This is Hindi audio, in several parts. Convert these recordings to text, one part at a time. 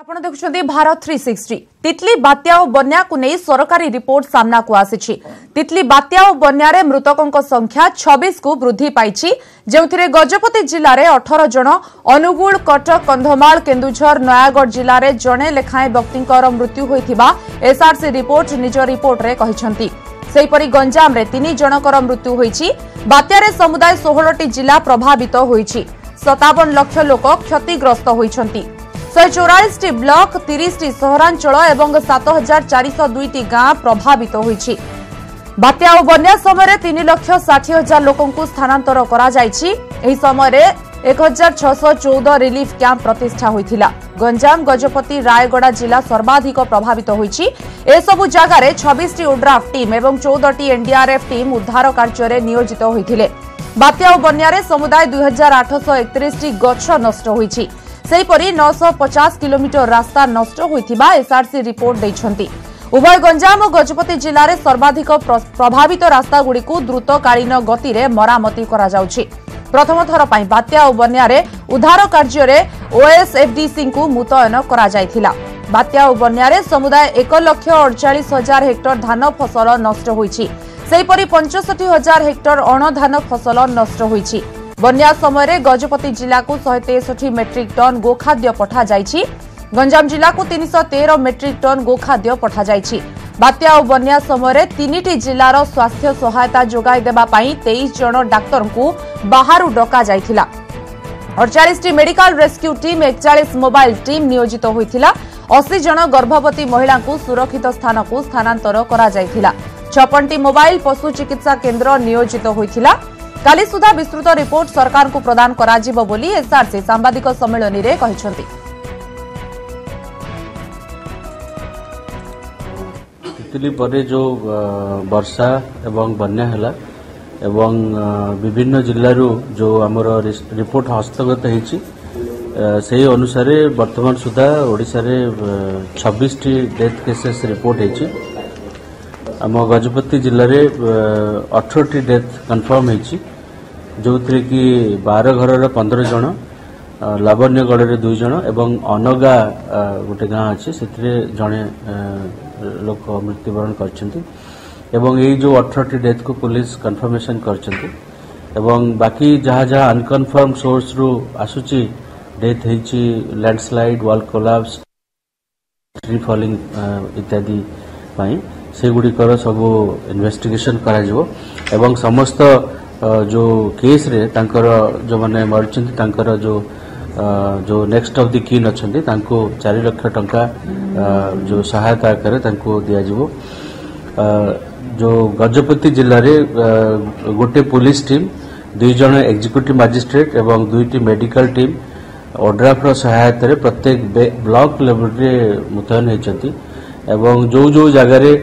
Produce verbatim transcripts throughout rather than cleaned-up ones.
आपण देखुछन्ती भारत थ्री सिक्सटी तितली बात्या और बन्या को नहीं सरकारी रिपोर्ट सामना को आसी तितली बात्या और बन्या रे मृतकों संख्या छब्बीस को वृद्धि पाई जेउथिरे गजपति जिले में अठारह जन अनुगुल कटक कंधमाल केन्दुझर नयागढ़ जिले में जड़े लेखाएं व्यक्ति मृत्यु होइथिबा एसआरसी रिपोर्ट निज रिपोर्ट रे कहिसंती। सेहीपरि गंजाम रे तीन जनकर मृत्यु होइछि। बात्यारे समुदाय सोलह टी जिला प्रभावित होइछि। सत्तावन लाख लोक क्षतिग्रस्त होइछंती। शहे चौरालीस टी ब्लॉक तीस टी सहरांचल एवं सात हजार चार सौ दुई टी गां प्रभावित होइछि। बात्या और बन्या समय तीन लाख षाठी हजार लोकंकु स्थानांतर करा जाइछि। एही समय एक हजार छःश चौदह रिलीफ कैंप प्रतिष्ठा होइथिला। गंजाम गजपति रायगड़ा जिला सर्वाधिक प्रभावित होइछि। एसबु जगार छब्बीस टी ओड्राफ टीम एवं चौदह टी एनडीआरएफ टीम उद्धार कार्य नियोजित होइथिले। बात्या और बन्या समुदाय दुई हजार आठश एकतीस टी गछ नष्ट होइछि। सेहीपरि नौ सौ पचास किलोमीटर रास्ता नष्ट होइथिबा एसआरसी रिपोर्ट दैछंती। उभय गंजाम और गजपति जिले में सर्वाधिक प्रभावित रास्ता गुड़िक द्रुतकालीन गति में मरामती करा जाउछि। प्रथम थर पर बात्या और बन्या उद्धार कार्य ओएसएफडीसी को मुतयन करा जायथिला। बात्या और बन्या समुदाय एक लक्ष अड़चाश हजार हेक्टर धान फसल नष्ट होइछि। सेहीपरि पंचषठी हजार हेक्टर अणधान फसल नष्ट होइछि। बन्या समय गजपति जिला को शहे तेसठी मेट्रिक टन गोखाद्य पठा जाइछि। गंजाम जिला को तीन सौ तेरह मेट्रिक टन गोखाद्य पठा जाइछि। बात्या और बन्या समय तीन टी जिलार स्वास्थ्य सहायता जोगाई देबा पई तेईस जन डाक्तर को बाहर डका जाइथिला। अड़चाश टी मेडिकल रेस्क्यू टीम एकचाश मोबाइल टीम नियोजित होइथिला। अस्सी जन गर्भवती महिला को सुरक्षित स्थान को स्थानांतर करा जाइथिला। छप्पन टी मोबाइल पशु चिकित्सा केन्द्र नियोजित होइथिला। काली सुधा विस्तृत रिपोर्ट सरकार को प्रदान करा जिवो बोली एसआरसी सांबादिक सम्मेलन रे कहिसंती। तितली परे जो वर्षा एवं बन्या हला एवं विभिन्न जिल्लारू जो हमर रिपोर्ट हस्तगत हेछि से अनुसार वर्तमान सुधा ओडिसा रे छब्बीस टी डेथ केसेस रिपोर्ट हेछि। आम गजपति जिले में अठारह टी डेथ कन्फर्म होइछि जो थी कि बारह घर पंद्रह जन लावण्यगढ़ रे दुई जन एवं अनगा गोटे गाँ अच्छे से जड़े लोक मृत्युवरण करछंती एवं यही जो अठारह टी डेथ को पुलिस कन्फर्मेशन करछंती एवं बाकी जहाँ जहाँ अनकन्फर्म सोर्स रु आसुची डेथ होइछि landslide wall collapse tree falling इत्यादि पाई से गुड़िकर सब इन्वेस्टिगेशन करा जिवो एवं समस्त जो केस रे तांकर जो माने मरचंती तांकर जो जो नेक्स्ट ऑफ द कीन अछंती तांको चार लाख टंका जो सहायता करे तांको दिया जिवो। जो गजपति जिले रे गोटे पुलिस टीम दुई जन एग्जीक्यूटिव मजिस्ट्रेट एवं दुईटी मेडिकल टीम ओड्राफ सहायता रे प्रत्येक ब्लॉक लेवल रे मुतयन होइछंती एवं जो जो जगह रे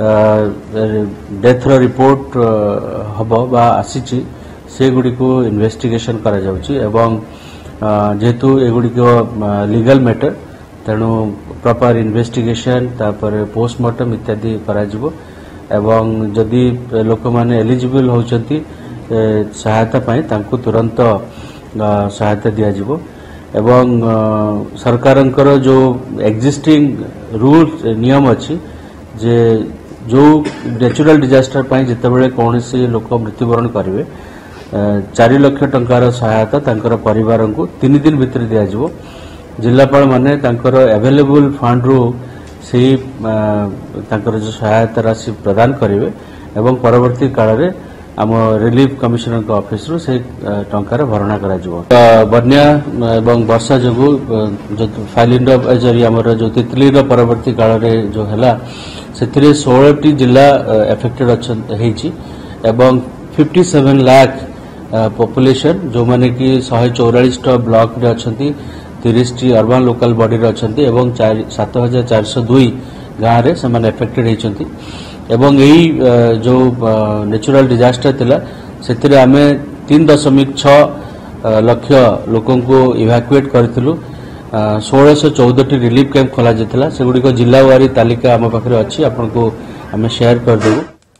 डेथ रिपोर्ट हम बा आसी से गुड़ी को इन्वेस्टिगेशन करा जाउची एवं जेहेतु एगुड़ी लीगल मैटर तेणु प्रॉपर इन्वेस्टिगेशन तापर पोस्टमार्टम इत्यादि करा जिवो एवं जदि लोक माने एलिजिबल होचंती सहायता पाई तांको तुरंत सहायता दिया जिवो एवं सरकारंकर जो एक्जिस्टिंग रूल नियम अच्छी जे जो नेचुरल डिजास्टर पाई जितेबले कौन सी लोक मृत्युवरण करेंगे चार लाख टंकार सहायता तांकर परिवार को तीन दिन भितर दिया जिवो। जिलापाल माने तांकर अवेलेबल फंड रू से तांकर जो सहायता राशि प्रदान करेंगे एवं परवर्ती काल रे आम रिलीफ कमिशनर का ऑफिस रू से टंकार भरणा करा जिवो। बन्या एवं वर्षा जो जो फाइलिंड जरिए आमर जो तितली परवर्ती काल रे जो हैला से सोलह टी जिला एफेक्टेड अच्छी एवं सत्तावन लाख पॉपुलेशन जो माने कि शहे चौरालीस टा ब्लॉक रे अच्छी तीस टी अर्बन लोकल बॉडी रे अच्छी एवं सात हजार चार सौ दुई गाँव रे से एफेक्टेड होती एवं यही जो नेचुरल डिजास्टर थिला से आमे तीन दशमिक छः लक्ष लोकों को इवाकुएट करथिलु। सोलह सौ चौदह टी रिलीफ कैंप खोला जाता से गुड़ी जिलावारी तालिका आम पाखे अच्छी आपन को आम शेयर कर देबु।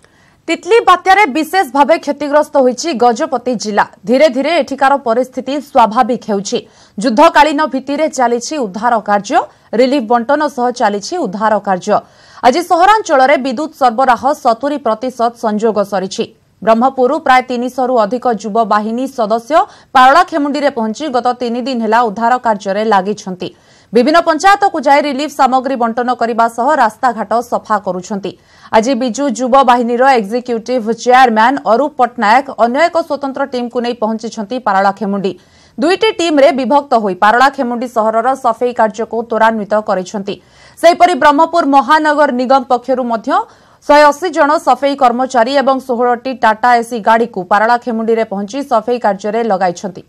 तितली बात्यारे विशेष भावे क्षतिग्रस्त होईछि गजपति जिला। धीरे धीरे एठिकार परिस्थिति स्वाभाविक हेउछि। युद्धकालीन भित्तिरे चालिछि उद्धार कार्य, रिलीफ बंटन सह चालिछि उद्धार कार्य। आज सहरांचल विद्युत सरबराह सत्तरी प्रतिशत संजोग सरिछि। ब्रह्मपुर प्राय तीन सौ रु अधिक युवा बाहिनी सदस्य पारलाखेमुंडी रे पहुंची गत तीन दिन हेला उद्धार कार्य लागिछंती। विभिन्न पंचायत को जाय रिलीफ सामग्री बंटन करने सह रास्ताघाट सफा करुछंती। आज बिजु युवा बाहिनीर एक्जिक्यूटिव चेयरमैन अरूप पट्टनायक अन्य एक स्वतंत्र टीम को नहीं पहुंची पारलाखेमुंडी। दुईटी टीम रे विभक्त होई पारलाखेमुंडी सहरर सफेई कार्य को त्वरान्वित करिसेंती। सेहिपरि ब्रह्मपुर महानगर निगम पक्षरु मध्य एक सौ अस्सी जन सफेई कर्मचारी एवं सोलह टी टाटा एसी गाड़ी को पारलाखेमुंडी रे पहुंची सफेई कार्य रे लगाइछंती।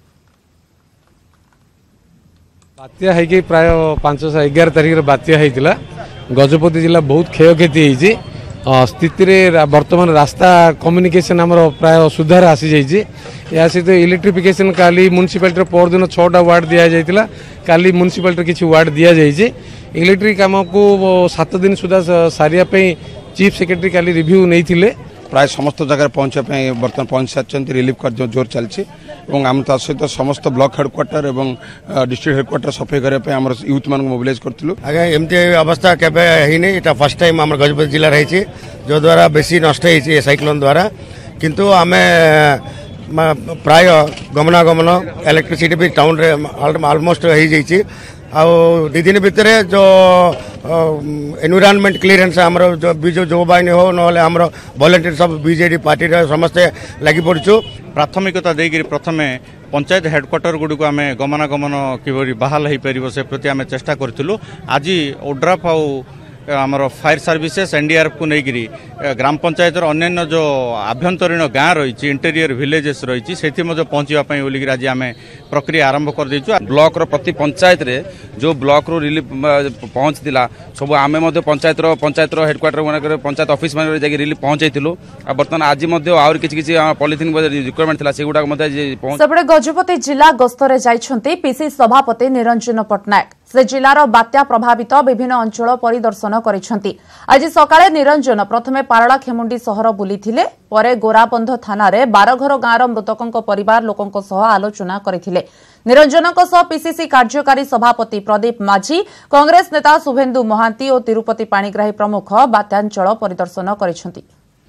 बात्या है कि प्राय पांच एगार तारिख बात्या होता गजपति जिला बहुत क्षयक्षति होती स्थिति बर्तमान रास्ता कम्युनिकेशन आमर प्राय सुधार आसी जाइए। या सहित इलेक्ट्रिफिकेशन काली म्युनिसिपालिटी परदिन छटा वार्ड दि जाइए, काली म्युनिसिपालिटी किसी वार्ड दि जाइए। इलेक्ट्रिक काम को सात दिन सुधा सारिया चीफ सेक्रेटरी काली रिव्यू नहीं थिले। प्राय समस्त जगह पहुंचापी बर्तमान पहुंच सारी रिलीफ कार्य जोर चलती और आम ता सहित समस्त ब्लॉक हेडक्वार्टर और डिस्ट्रिक्ट हेडक्वार्टर सफाई करने आम यूथ मान मोबिलाइज करूँ। आगे एमती अवस्था केबे हैनी, एटा फर्स्ट टाइम आम गजपति जिला रही जो द्वारा बेसी नष्ट होती साइक्लोन द्वारा। किंतु आमे प्राय गमनागमन इलेक्ट्रिसिटी भी टाउन रे ऑलमोस्ट हो जाइए। दी दिन भितर जो एनवायरनमेंट क्लीयरेंस आमर जो बिजु जो बाहिनी हो ना आमर वॉलंटियर सब बीजेडी पार्टी समस्ते लगी पड़चु। प्राथमिकता देकर प्रथमे पंचायत हेडक्वार्टर गुड़िक आम गमनागमन किभली बहाल हो पार से प्रति आम चेष्टा करूँ। आज ओड्राफ आउ आमर फायर सर्विसेस एनडीआरएफ को लेकर ग्राम पंचायत अन्य जो आभ्यंतरीण गाँ रही इंटेरियर विलेजेस रही से पहुंचापी बोलिक आज आम प्रक्रिया आरंभ कर देचु। ब्लॉक रो प्रति पंचायत रे जो ब्लॉक रो रिलीफ पहुंचला सब आम पंचायत रो पंचायत रो हेडक्वार्टर मान पंचायत ऑफिस मान जाके रिलीफ पहुंचाइलु। बर्तमान आज आउर किछि किछि पॉलिथिन रिक्वायरमेंट थिला सेगुडा सेपटे गजपति जिला गस्तरे जाइछंती पीसी सभापति निरंजन पट्टनायक। से जिलार बात्या प्रभावित विभिन्न अंचल परिदर्शन करिछंती। आज सकाळे निरंजन प्रथमे पारलाखेमुंडी सहर बुलिथिले, परे गोराबंध थाना रे बारघर गाँर मृतकंक परिवार लोकंक सह आलोचना करिथिले। निरंजनक सह पीसीसी कार्यकारी सभापति प्रदीप माझी, कांग्रेस नेता शुभेन्दु महांती और तिरुपति पाणिग्राही प्रमुख बात्यांचल परिदर्शन करिछंती।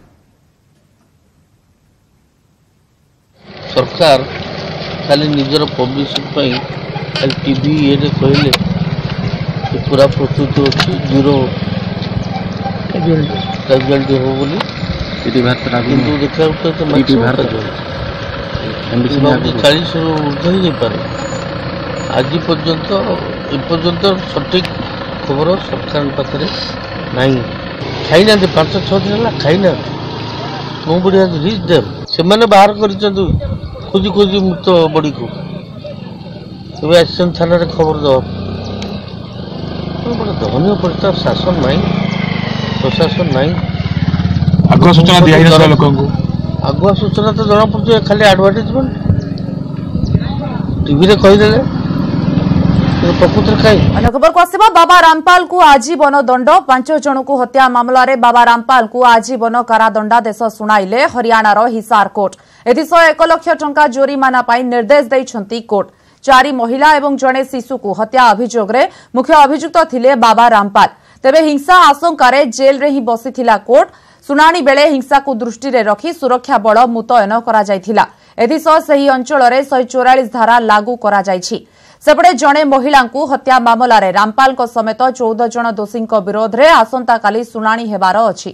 सरकार खाली निजर पब्लिसिटी टीवी ये कहले पूरा प्रस्तुति अच्छी जीरो कैजुआलिटी हो बोली किंतु देखा चालीस ऊर्ध हो पारे। आज पर्यंत एपर्यंत सठिक खबर सरकार पाखे ना खाई ना पांच छः दिन है खाई ना कौन बढ़िया रिच देव से बाहर कर खोजी खोजी मुक्त बड़ी को तेज आसन थाना खबर दवा बड़ा दयनीय परिस्थिति। शासन नहीं, प्रशासन नहीं, आगुआ सूचना दिया लोक आगुआ सूचना तो जना पड़े खाली एडवर्टाइजमेंट टीवी रे कहीदे प्रकृत कहीं। अन्य खबर को आसिबा बाबा रामपाल को आजीवन दंड। पांच जन को हत्या मामला रे बाबा रामपाल को आजीवन कारादंडादेश सुनाइले हरियाणार हिसार कोर्ट। एथिसह एक लाख टंका जोरिमाना पाई निर्देश दैछंती कोर्ट। चारि महिला एवं जड़े शिशु को हत्या अभियोग रे मुख्य अभियुक्त थिले बाबा रामपाल। तेबे हिंसा आशंका जेल रे ही बसीथिला कोर्ट। सुनानी बेले हिंसा को दृष्टि रे रखी सुरक्षा बल मुतयन करा जायथिला। एथिसह सही अंचल रे एक सौ चौवालीस धारा लागू करा जायछि। सेपटे जड़े महिला को हत्या मामला रे रामपाल को समेत चौदह जन दोषी विरोध रे आसंता काली सुनानी हेबार अछि।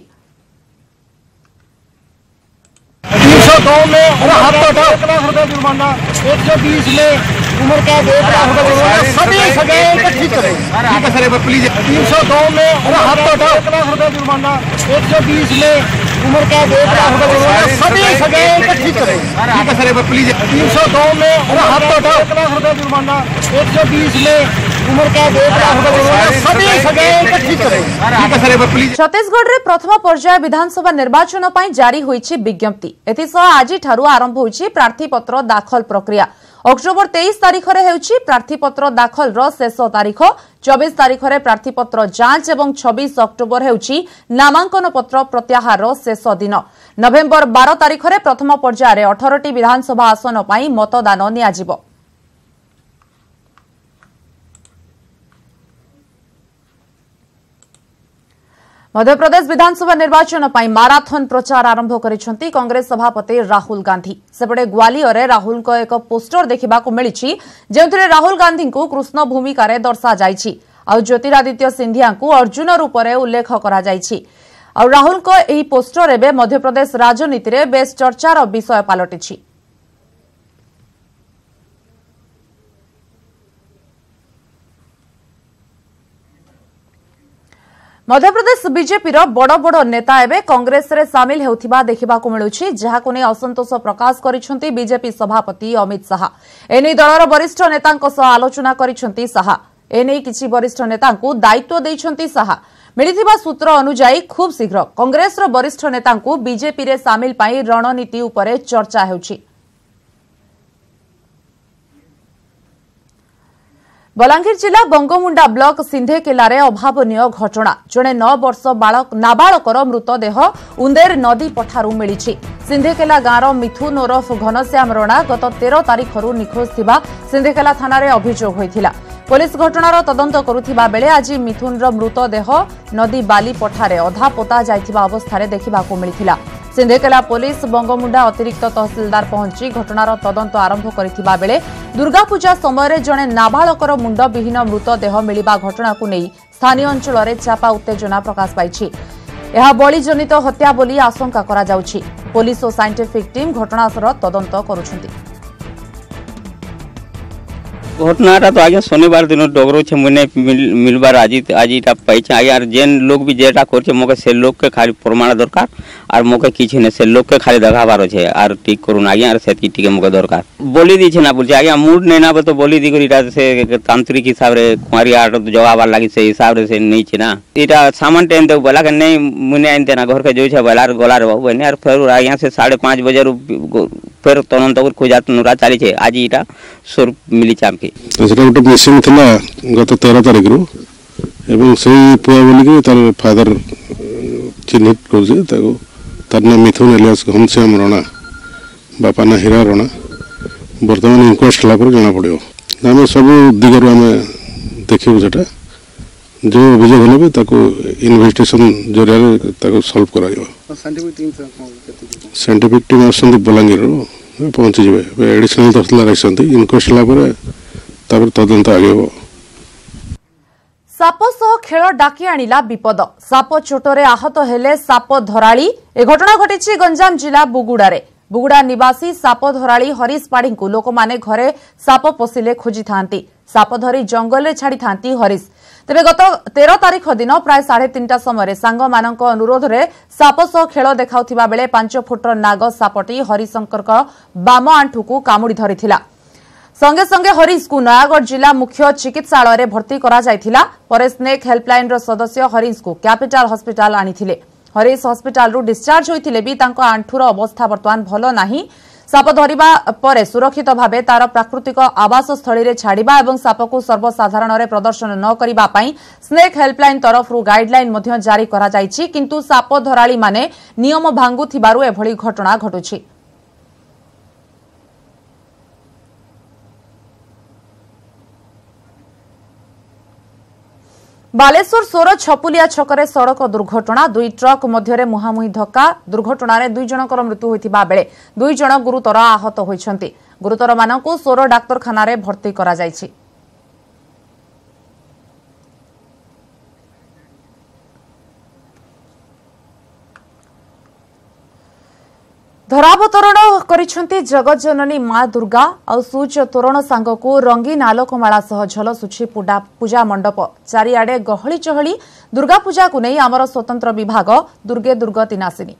तीन सौ दो में एक लाख रुपए जुर्माना, एक सौ बीस में उम्र कैद एक लाख रुपए जुर्माना, सभी सजा ठीक करें प्लीज। तीन सौ दो में एक लाख रुपए जुर्माना, एक सौ बीस में उम्र कैद एक लाख रुपए जुर्माना, सभी सजा ठीक करें प्लीज। तीन सौ दो में एक लाख रुपए जुर्माना, एक सौ बीस में उम्र कैद एक लाख रुपए जुर्माना, सभी सजा ठीक करें प्लीज। छत्तीसगढ़ रे प्रथम पर्याय विधानसभा निर्वाचन पई जारी होईछि विज्ञप्ति। एथिसह आज ठारू आरंभ होईछि प्रार्थीपत्र दाखल प्रक्रिया। अक्टोबर तेईस तारीख रे हेउछि प्रार्थीपत्र दाखल रो शेष तारीख। चौबीस तारीख रे प्रार्थीपत्र जांच एवं छब्बीस अक्टोबर हेउछि नामांकन पत्र प्रत्याहार रो शेष दिन। नवेम्बर बार तारिख में प्रथम पर्यायर अठारह विधानसभा आसन पर मतदान नियाजिब। मध्यप्रदेश विधानसभा निर्वाचन पर माराथन प्रचार आरंभ करिसेंती कांग्रेस सभापति राहुल गांधी। सेपटे ग्वालियर राहुल को एक पोस्टर देखा मिली जो राहुल गांधी को कृष्ण भूमिका दर्शा जाइछि और ज्योतिरादित्य सिंधिया को अर्जुन रूप में उल्लेख करा जाइछि। और राहुल को यह पोस्टर एवं मध्यप्रदेश राजनीति में बेस चर्चार विषय पलटिछि। मध्यप्रदेश बीजेपी बड़ बड़ नेता एवं कांग्रेस रे सामिल होथिबा देखिबाकु मिलुछि, जहाकु नै असंतोष प्रकाश करिसेंती बीजेपी सभापति अमित शाह। एनै दलर वरिष्ठ नेतांक सह आलोचना करिसेंती शाह। एनै किछि वरिष्ठ नेतांकु दायित्व दैछंती शाह। मिलिथिबा सूत्र अनुसार खूब शीघ्र कांग्रेस रो वरिष्ठ नेतांकु बीजेपी रे सामिल पई रणनीति उपरे चर्चा हेउछि। बलांगीर जिला बंगमुंडा ब्लॉक सिंधेकेलारे अभावनीय घटना। जड़े नौ वर्ष बालक नाबालकर मृतदेह उंदेर नदी पठारू मिली। सिंधेकेला गांव मिथुन ओरफ घनश्याम रणा गत तेरह तारिखरू निखोज थिबा सिंधेकेला थाना रे अभियोग होइथिला। पुलिस घटनार तदंत करुथिबा बेले आज मिथुन रो मृतदेह नदी बाली पठारे अधा पोता जाइथिबा अवस्था देखिबाकू मिलिथिला। सिंधेकेला पुलिस बंगमुंडा अतिरिक्त तहसिलदार पहुंची घटनार तदंत आरंभ करिथिबा बेले दुर्गा पूजा समय जड़े नाबालकर मुंड विहीन मृतदेह मिलिबा घटना को नहीं स्थानीय अंचल में चापा उत्तेजना प्रकाश पाई। यह बलिजनित हत्या बोली आशंका करा जाउछि। पुलिस और साइंटिफिक टीम घटनार तदंत करुछंती। घटनाटा तो आज्ञा शनिवार दिन डगरो छे मुने मिलबार आज आज इटा पाइछे आज्ञा जेन लोग भी जेटा करछे मोके से लोग के खाली प्रमाण दरकार और मोके किछि ने से लोग के खाली देखाबार छे और ठीक करून आज्ञा और सेति टिके मोके दरकार बोली दी छे ना बोलछे आज्ञा मूड नै ना तो बोली दी करिटा से तांत्रिक हिसाब रे कुमारी आट जवाब लागि से हिसाब रे से नै छे ना इटा सामान टाइम दे बोला के नै मुने आनते ना घर के जोइ छे बोलार गोलार बाबू ने और फिर आज्ञा से साढ़े पाँच बजे फिर तदंत खोजात नुरा चली छे आज इटा सोर मिली चामके तो सेटा गोटे मेसिन थिला गत तेरह तारिख रु एवं सेही पुआ बोली कि तार फादर चिन्हित करजे ताको तार नाम मिथुन एलियास घनश्याम रणा बापा ना हीरा रणा वर्तमान इनक्वेस्ट हला पर जाना पड़ियो आमे सब दिगरु आमे देखिबो सेटा जो अभियोग होले भी ताको इन्वेस्टिगेशन जरिया ताको सॉल्व करा जाबो। साइंटिफिक टीम साइंटिफिक टीम आसंती बलांगीर पहुंची जाबे एडिशनल तहसीलदार आसंती इनक्वेस्ट हला पर तापर तदंत आगे हो। साप सह खेल डाकी आनिला विपद। साप चोटरे आहत हेले साप धराली। ए घटना घटिछि गंजाम जिला बुगुड़ारे। बुगुड़ा निवासी साप धराली हरीश पाड़ी को लोक माने घरे साप पशिले खोजी थांती। साप धरी जंगल रे छाड़ी थांती हरीश। तेबे गत तेरह तारिख दिन प्राय साढ़े तीनटा समय सांग मानक अनुरोध रे साप सह खेल देखाउथिबा बेले पांच फुटर नाग सापटी हरिशंकर बाम आंठू को कामुड़ी धरिथिला। संगे संगे हरीश को नयागढ़ जिला मुख्य चिकित्सालय भर्ती करा जायथिला। परे स्नेक हेल्पलाइन रो सदस्य हरीश को कैपिटल हॉस्पिटल आनिथिले। हरीश हॉस्पिटल रु डिस्चार्ज होइथिले भी तांको आंठूर अवस्था वर्तमान भलो नाही। साप धरिबा परे सुरक्षित भावे तार प्राकृतिक आवास स्थली रे छाड़िबा एवं साप को सर्वसाधारण रे प्रदर्शन न करिबा पई स्नेक हेल्पलाइन तरफ रु गाइडलाइन मध्य जारी करा जायछि, किंतु साप धराली माने नियम भांगुथिबारु एभଳି घटना घटुछि। बालेश्वर सोर छपुलिया छकरे सड़क दुर्घटना। दुई ट्रक मध्य मुहांमुही धक्का। दुर्घटना दुई जनकर मृत्यु होइथिबा बेले दुई जन गुरुतर आहत होइछन्ति। गुरुतर मानकु सोर डाक्तरखाना रे भर्ती करा जायछि। धरावतरण करिछन्ति जगतजननी मां दुर्गा और सूच तोरण सांगकु रंगीन आलोकमाला सह झलसुछि पूजा मंडप। चारिआडे गहली चहली दुर्गा पूजा को नहीं आमर स्वतंत्र विभाग दुर्गे दुर्गति नासिनी।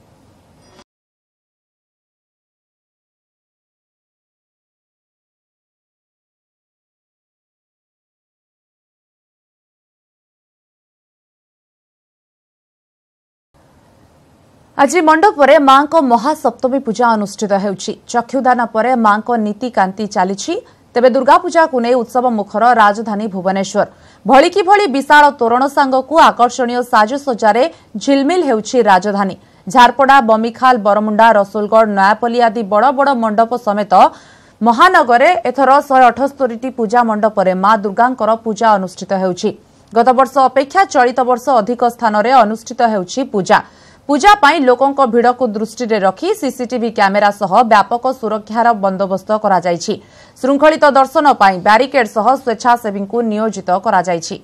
आज मंडप रे मां को महासप्तमी पूजा अनुष्ठित हेउछि। चक्षुदान परे मां को नीति कांति चलीछि। तेबे दुर्गा पूजा को नहीं उत्सव मुखर राजधानी भुवनेश्वर। भली कि भली विशाल तोरण सांग को आकर्षणीय साजसज्जारे झिलमिल हेउछि राजधानी। झारपड़ा, बमिखाल, बरमुंडा, रसुलगढ़, नयापल्ली आदि बड़ बड़ मंडप समेत महानगर एथर शहे अठस्तरी पूजा मंडप में मां दुर्गांकर पूजा अनुष्ठित होउछि। गत वर्ष अपेक्षा चलित वर्ष अधिक स्थान में अनुष्ठित होउछि पूजा। पूजा पाई लोकों भीड़ को दृष्टि रखी सीसीटीवी कैमेरा सह व्यापक सुरक्षार बंदोबस्त करा जायछि। श्रृंखलित दर्शन पाई बैरिकेड सह स्वेच्छासेवी को नियोजित करा जायछि।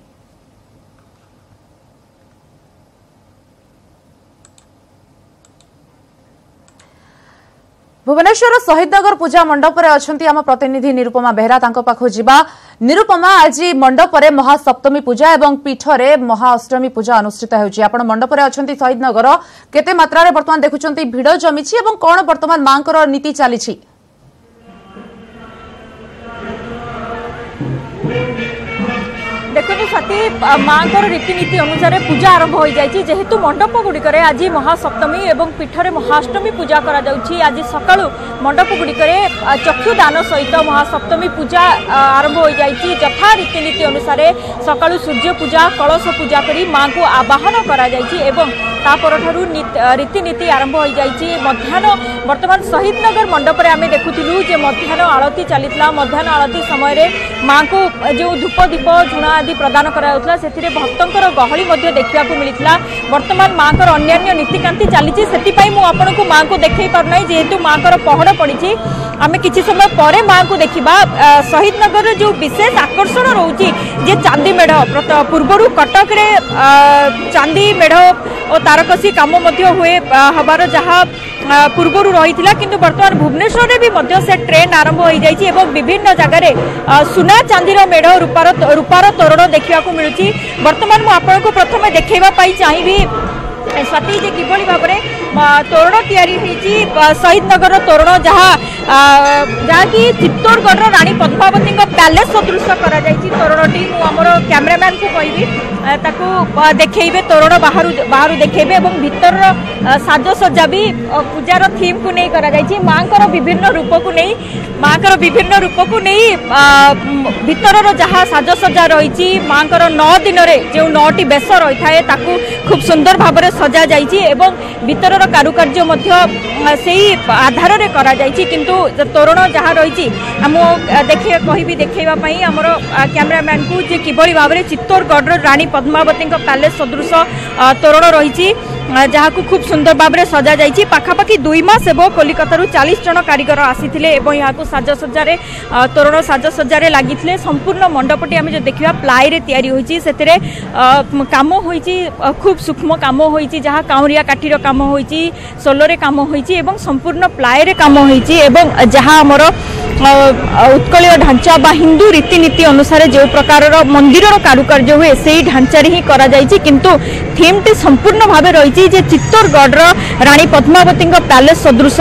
भुवनेश्वर शहीदनगर पूजा मंडप रे अछंती आम प्रतिनिधि निरुपमा बेहरा तांको पाखो जिबा। निरुपमा, आज मंडप रे महासप्तमी पूजा एवं पीठ रे महाअष्टमी पूजा अनुष्ठित होउछि। आपण मंडप रे अछंती शहीदनगर, केते मात्रा रे वर्तमान देखुचंती भिड़ जमिछि एवं कोन वर्तमान मांकर नीति चालिछि? देखते सती माँ रीतिनीति अनुसार पूजा आरंभ हो जाए। जेहेतु मंडप गुड़िक आज महासप्तमी एवं पीठरे महाअष्टमी पूजा करा जाउछि। आज सकाळु मंडप गुड़िक चक्षुदान सहित महासप्तमी पूजा आरंभ हो जाए। जथा रीतिनीति अनुसार सकाळु सूर्य पूजा, कलश पूजा करी माँ को आवाहन करा जायछि एवं तापरठारु रीतिनीति आरंभ हो जाए। मध्याह्न वर्तमान शहीदनगर मंडप रे आमे देखुथिलु जे मध्याह्न आरती चलीतला। मध्याह्न आरती समय माँ को जो धूप दीप झुणा आदि प्रदान करा से भक्तंकर गहली मध्य देखा मिलता। वर्तमान माँ को अन्य नीतिकांति चली से मुझे को माँ को देखे पारना जेहेतु माँ को पहड़ पड़ी। आम कि समय पर माँ को देखा शहीदनगर जो विशेष आकर्षण रोचे जे चांदी मेढ़ पूर्वर कटक रे चांदी मेढ़ और तारकसी काम हुए हबार जहाँ पूर्वर रही किंतु वर्तमान भुवनेश्वर रे भी मध्य से ट्रेंड आरंभ हो जाइए एवं विभिन्न जगह सुना चांदीर मेढ़ रूपार रूपार तोरण देखा मिलूँ। वर्तमान मुझे आपन को प्रथम देखा चाहिए स्वाति जे किभली भाव में तोरण तैयारी शहीदनगर तोरण जहाँ जहाँकि चित्तौड़गढ़ रानी पद्मावती पैलेस सदृश करा तोरणटी मुझे कैमरामैन को कहबी ताकू देखिए तोरण बाहर बाहर देखिए और भीतर साजसज्जा भी पूजार थीम को नहीं करा जायछि। माँ को विभिन्न रूप को नहीं माँ को विभिन्न रूप को नहीं भीतर जहाँ साजसज्जा रही माँ को नौ दिन में जो नौटी बेश रही है ताकू खूब सुंदर भाव में सजा जायछि एवं भीतर कारुकार्य से आधार में करा जायछि। किंतु तोरण जहाँ रही देखे कहबी देखैवाई आमर कैमरामैन को जे किभली भाव में चित्तौड़गढ़ रानी पद्मावती पैलेस सदृश तोरण रही जहाँ को खूब सुंदर भाव में सजा जाइए। पाखापाखि दुई मास एवं कोलिकतारू चालीस जन कारीगर आसी यहाँ साजसज्जा तोरण साजसज्जा लगी संपूर्ण मंडपटी आम जो देखा प्लाई रे तैयारी होइछि सेतिरे काम होइछि खूब सूक्ष्म काम होइछि जहाँ काउरिया काठीर काम होइछि सोलरे काम होइछि एवं संपूर्ण प्लाई रे काम होइछि एवं जहाँ आमर उत्कलीय ढांचा बा हिंदू रीतिनीति अनुसार जो प्रकार मंदिर कारुकार्य हुए से ढांचार ही करा जाइछि। किंतु थीम टी संपूर्ण भाव रही जे चित्तौड़गढ़ रानी पद्मावती पैलेस सदृश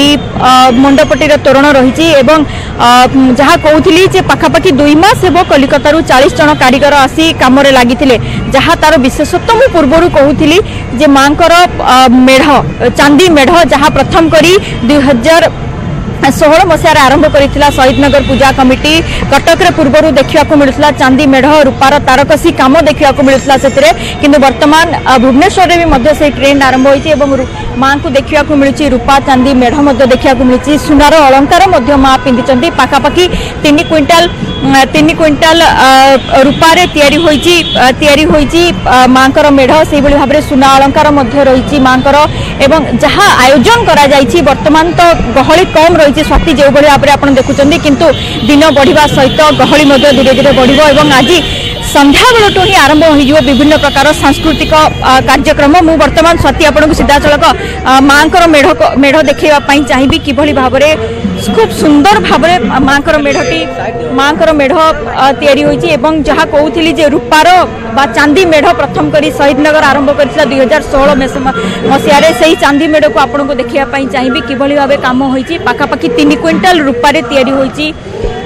मंडपटी तोरण रही जहाँ कहूली पाखापाखि दुई मास एवं कलिकतारू चालीस जन कारीगर आसी कम लगी जहाँ तार विशेषत्व मु पूर्वर कहूली जे माँ मेढ़ चांदी मेढ़ जहाँ प्रथम करी दुई हजार षोह मसीह आरंभ करथिला शहीदनगर पूजा कमिटी कटक रे पूर्वर देखा मिलूला चांदी मेढ़ रूपार तारकसी काम देखा मिलूला से किंतु वर्तमान भुवनेश्वर भी मध्य से ट्रेंड आरंभ होइछि एवं माँ को देखा मिलूँ रूपा चांदी मेढ़ देखा मिलूँ सुनार अलंकार माँ पिंधि पाखापाखि तीन क्विंटाल तीन क्विंटाल रूपारे तैयारी होइछि तैयारी होइछि माँ मेढ़ से भाव में सुना अलंकार रही माँ एवं जहाँ आयोजन करा जाइछि वर्तमान तो गहली कम रही स्वाति जो भाव में आप देखुं किंतु दिन बढ़िया सहित गहली धीरे धीरे बढ़ आज संध्या बेलू ही आरंभ हो विभिन्न प्रकार सांस्कृतिक कार्यक्रम मु वर्तमान स्वाति आपको सीधा सड़क माँ मेढ़ मेढ़ देखा चाहिए किभली भाव में खूब सुंदर भाव में माँ मेढ़टी माँ मेढ़ तैयारी होइछि एवं जहाँ कहूली जे रूपार बा चांदी मेढ़ प्रथम करी शहीदनगर आरंभ करथिला दुई हजार षोह मसीह से चांदी मेढ़ को आपको देखा चाहिए किभली भाव काम होइछि पाखापाखि तीन क्विंटाल रूपारे तैयारी होइछि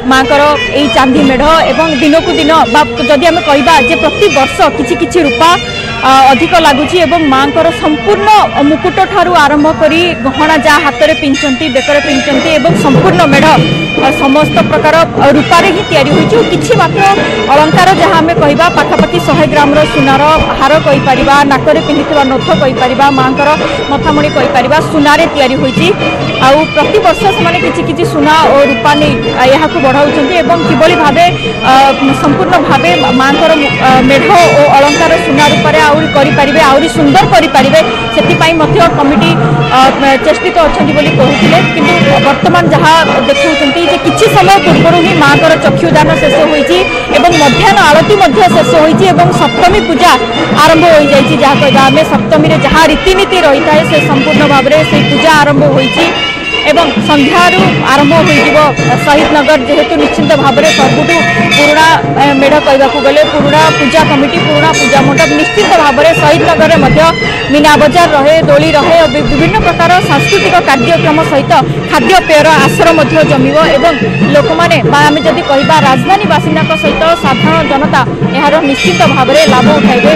माँ को चांदी मेढ़ एवं दिन को दिन जदि आम कह प्रति वर्ष किछि किछि रूपा अधिक लगुच माँ को संपूर्ण मुकुट ठारू आरंभ कर गहना जहाँ हाथ में पिंधती बेकर पिंधती संपूर्ण मेढ़ समस्त प्रकार रूपारे ही तैयारी होइछि किछि मात्र अलंकार जहाँ आम कह पाखापाखि शहे ग्राम सुनार हार कहीपर नाकरे पिंधि नथ कहीपर माँ मथामणि कहीपर सुनारे तैयारी होइछि आउ प्रति वर्ष से किछि किछि सुना और रूपा नहीं यहाँ बढ़ाऊँ किभली भावे संपूर्ण भावे माँ मेढ़ और अलंकार सुना रूपे आउरी करिपारिबे आउरी सुंदर करिपारिबे सेतिपाई मध्य कमिटी चेष्टित अछंती बोली कहूथिले किंतु वर्तमान जहाँ देखौछंती जे किछि समय पूर्व ही माँ को चक्षुदान शेष होइछि एवं मध्याह्न आरती मध्य शेष होइछि एवं सप्तमी पूजा आरंभ हो जाइछि जहाँ कहबा आमे सप्तमी रे जहाँ रीतिनीति रही थाए से संपूर्ण भाव में से पूजा आरंभ होइछि एवं संध्यारू आरंभ हो शहीद नगर जेहेतु निश्चित भाव में सबुठ पुराणा मेढ़ कहवाक गले पुराणा पूजा कमिटी पुराणा पूजा मंडप निश्चित भाव में शहीद नगर में मीना बजार रहे दोली रहे विभिन्न प्रकार सांस्कृतिक कार्यक्रम सहित खाद्यपेयर आसर जमिव एवं लोक मैंने आम जदि कह राजधानी बासिंदा सहित साधारण जनता यार निश्चित भाव में लाभ उठाइबे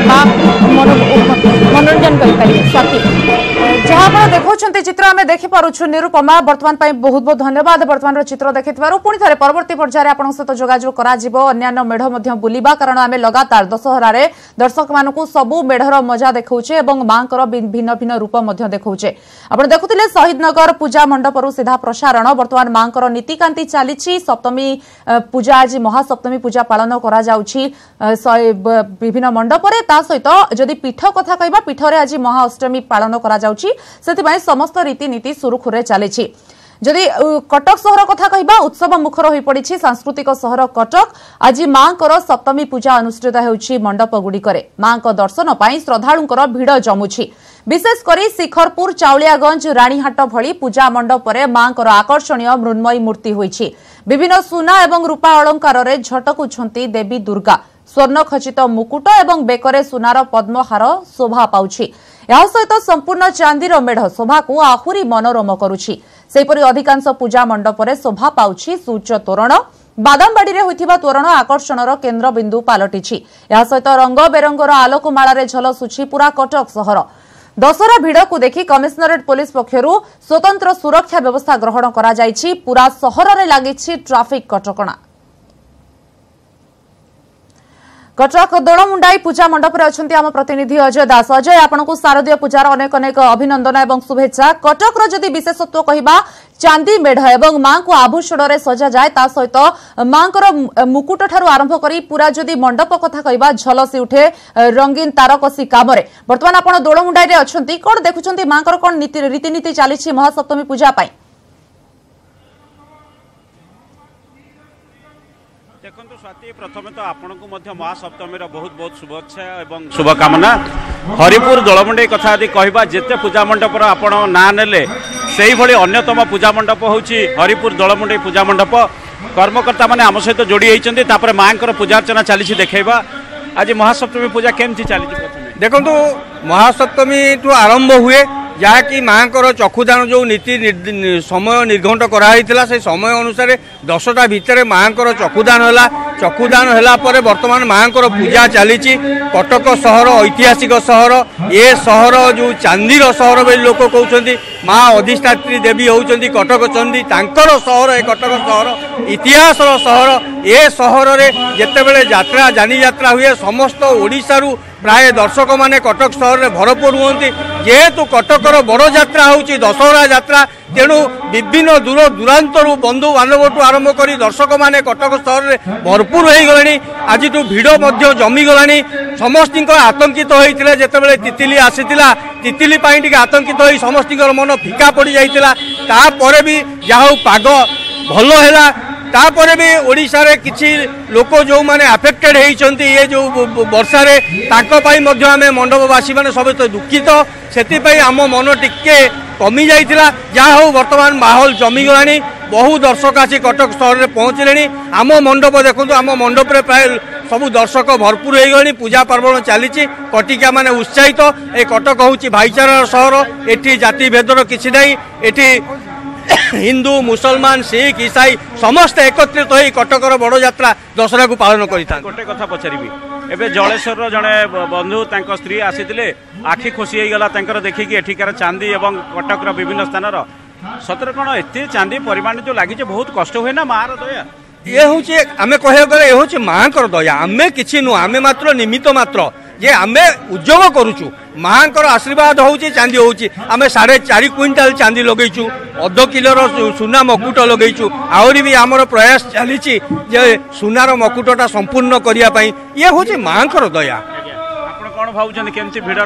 मनोरंजन करें। स्वाति जहाँ आप देखुं चित्र आम देखिपुँ निरुपमा बर्तमान बहुत बहुत धन्यवाद बर्तमान चित्र देखि पुणी थे परवर्ती पर्यायर आप सहित जोगाजोग कर मेढ़ बुलवा कारण आम लगातार दशहरार दर्शक मान सबू मेढ़र मजा देखौचे माँ भिन्न भिन्न रूप देखौचे आप देखुले शहीद नगर पूजा मंडपरू सीधा प्रसारण बर्तमान माँ नीतिकांति चली सप्तमी पूजा आज महासप्तमी पूजा पालन विभिन्न मंडपरे ता सहित जदि पीठ कथा कहबा पीठरे आज महाअष्टमी पालन करा जाउछि सेतिबाई समस्त रीतिनीति सुरुखुरे चली जदि कटक सहर कथा कहबा उत्सव मुखर हो पड़ी सांस्कृतिक सहर कटक आज माँ को सप्तमी पूजा अनुष्ठित होउछि मंडप गुड़िकरे माँ को दर्शन पाई श्रद्धालुंकर भिड़ जमुछि विशेषकर शिखरपुर चाउलियागंज राणीहाट भली पूजा मंडप माँ को आकर्षणीय मृण्मयी मूर्ति होइछि विभिन्न सुना एवं रूपा अलंकार झटकुछंती देवी दुर्गा स्वर्ण खचित मुकुट एवं बेकरे सुनार पद्महार शोभा पाउछि या सहित संपूर्ण चांदीर मेढ़ शोभा को आहुरी मनोरम करुछि सेपरि अधिकांश पूजा मंडपरे शोभा पाउछि सूच तोरण बादामबाड़ी रे होइथिबा तोरण आकर्षणर केन्द्र बिंदु पालटिछि या सहित रंग बेरंगर आलोकमाला झलसुछि पूरा कटक सहर दशहरा भिड़ को देखि कमिशनरेट पुलिस पक्षरु स्वतंत्र सुरक्षा व्यवस्था ग्रहण करा जाइछि पूरा सहर रे लागिछि ट्राफिक कटकणा कटक दोलमुंडाई पूजा मंडप में आम प्रतिनिधि अजय दास अजय आपको शारदीय पूजार अनेक अनेक अभिनंदन और शुभेच्छा कटक जदि विशेषत्व कहबा चांदी मेढ़ एवं माँ को आभूषण रे सजा जाए ता सहित माँ को मुकुट ठारू आरंभ करी पूरा जदि मंडप कथा कहबा झलसी उठे रंगीन तारकसी काम बर्तमान आप दोलमुंडाई अच्छा कौन देखुं माँ को कौन रीतिनीति चली महासप्तमी पूजा पाई देखो स्वाति प्रथम तो आपण को महासप्तमी बहुत बहुत शुभेच्छा एवं शुभकामना हरिपुर दोलमुंडई कथा यदि कहबा जेते पूजा मंडप आपण ना नेले से भली अन्यतम पूजा मंडप होउछि हरिपुर दोलमुंडई पूजा मंडप कर्मकर्ता माने आम सहित जोड़ी होइछन्ति तापर मां कर पूजा अर्चना चली देखैबा आज महासप्तमी पूजा केमति चली प्रथमे देखो महासप्तमी तो आरंभ हुए जहाँकि माँ को चक्षुदान जो नीति समय निर्घंट कराइला से समय अनुसार दसटा भितर माँ को चक्षुदान है चक्षुदान है बर्तमान माँ को पूजा चली कटक सहर ऐतिहासिक सहर ये सहर जो चांदीर सहर बोली लोक कहते माँ अधिष्ठात्री देवी होती कटक चंदी तांकर सहर ए कटक सहर इतिहास सहर ए सहर में जितेबले यात्रा जानी यात्रा हुए समस्त ओडिशारू प्राय दर्शक माने कटक सहर में भरपूर हुंती जेहेतु कटकर बड़ यात्रा होउची दशहरा यात्रा तेणु विभिन्न दूर दूरांतर बंधु बांधवठू आरंभ कर दर्शक माने कटक सहर में भरपूर हो गले आज भिड़ जमीगला समस्त आतंकित होता जितेबाला तितिली आसीला तितिली आतंकित हो समस्त मन फिका पड़ जाता भी जहाँ पाग भल है तापर भी ओडिशा रे किछि लोक जो माने अफेक्टेड होइचंती ये जो वर्षा रे ताको पाई मध्य आमे मंडपवासी माने सब तो दुखित सेति पई आम मन टिके कमी जाइतिला जहाँ हो वर्तमान माहौल जमी गलानी बहु दर्शक आसी कटक सहर में पहुँचले आम मंडप देखो आम मंडप रे प्राय सबू दर्शक भरपूर हो गले पूजा पर्वण चली कटिका माने उत्साहित ए कटक हूँ भाईचारार सहर एठी जाति भेदर किछि नहीं एठी हिंदू मुसलमान सिख ईसाई समस्त एकत्रित हो कटकर बड़ यात्रा दशहरा को पालन करता। गोटे कथा पचारि एवं जलेश्वर जड़े बंधु स्त्री आसी आखि खुशी हो गला देखिकी एठिकार चांदी और कटकर विभिन्न स्थान सतरे कौन एत चांदी परिमाण जो लगी बहुत कष्ट हुए ना मार दया ये हूँ आम कह गले ये हूँ माँ दया आमे किसी नुह आमे मात्र निमित्त मात्र जे आमे उद्योग करुचु माँ आशीर्वाद होची चांदी होची आमे साढ़े चार क्विंटाल चांदी लगेचु अध किलोर सुना मकुट लगेचु आहरी भी आमर प्रयास चली जे सुनार मकुटा संपूर्ण करने ये हूँ माँ दया। कौन भावुं केमती भिड़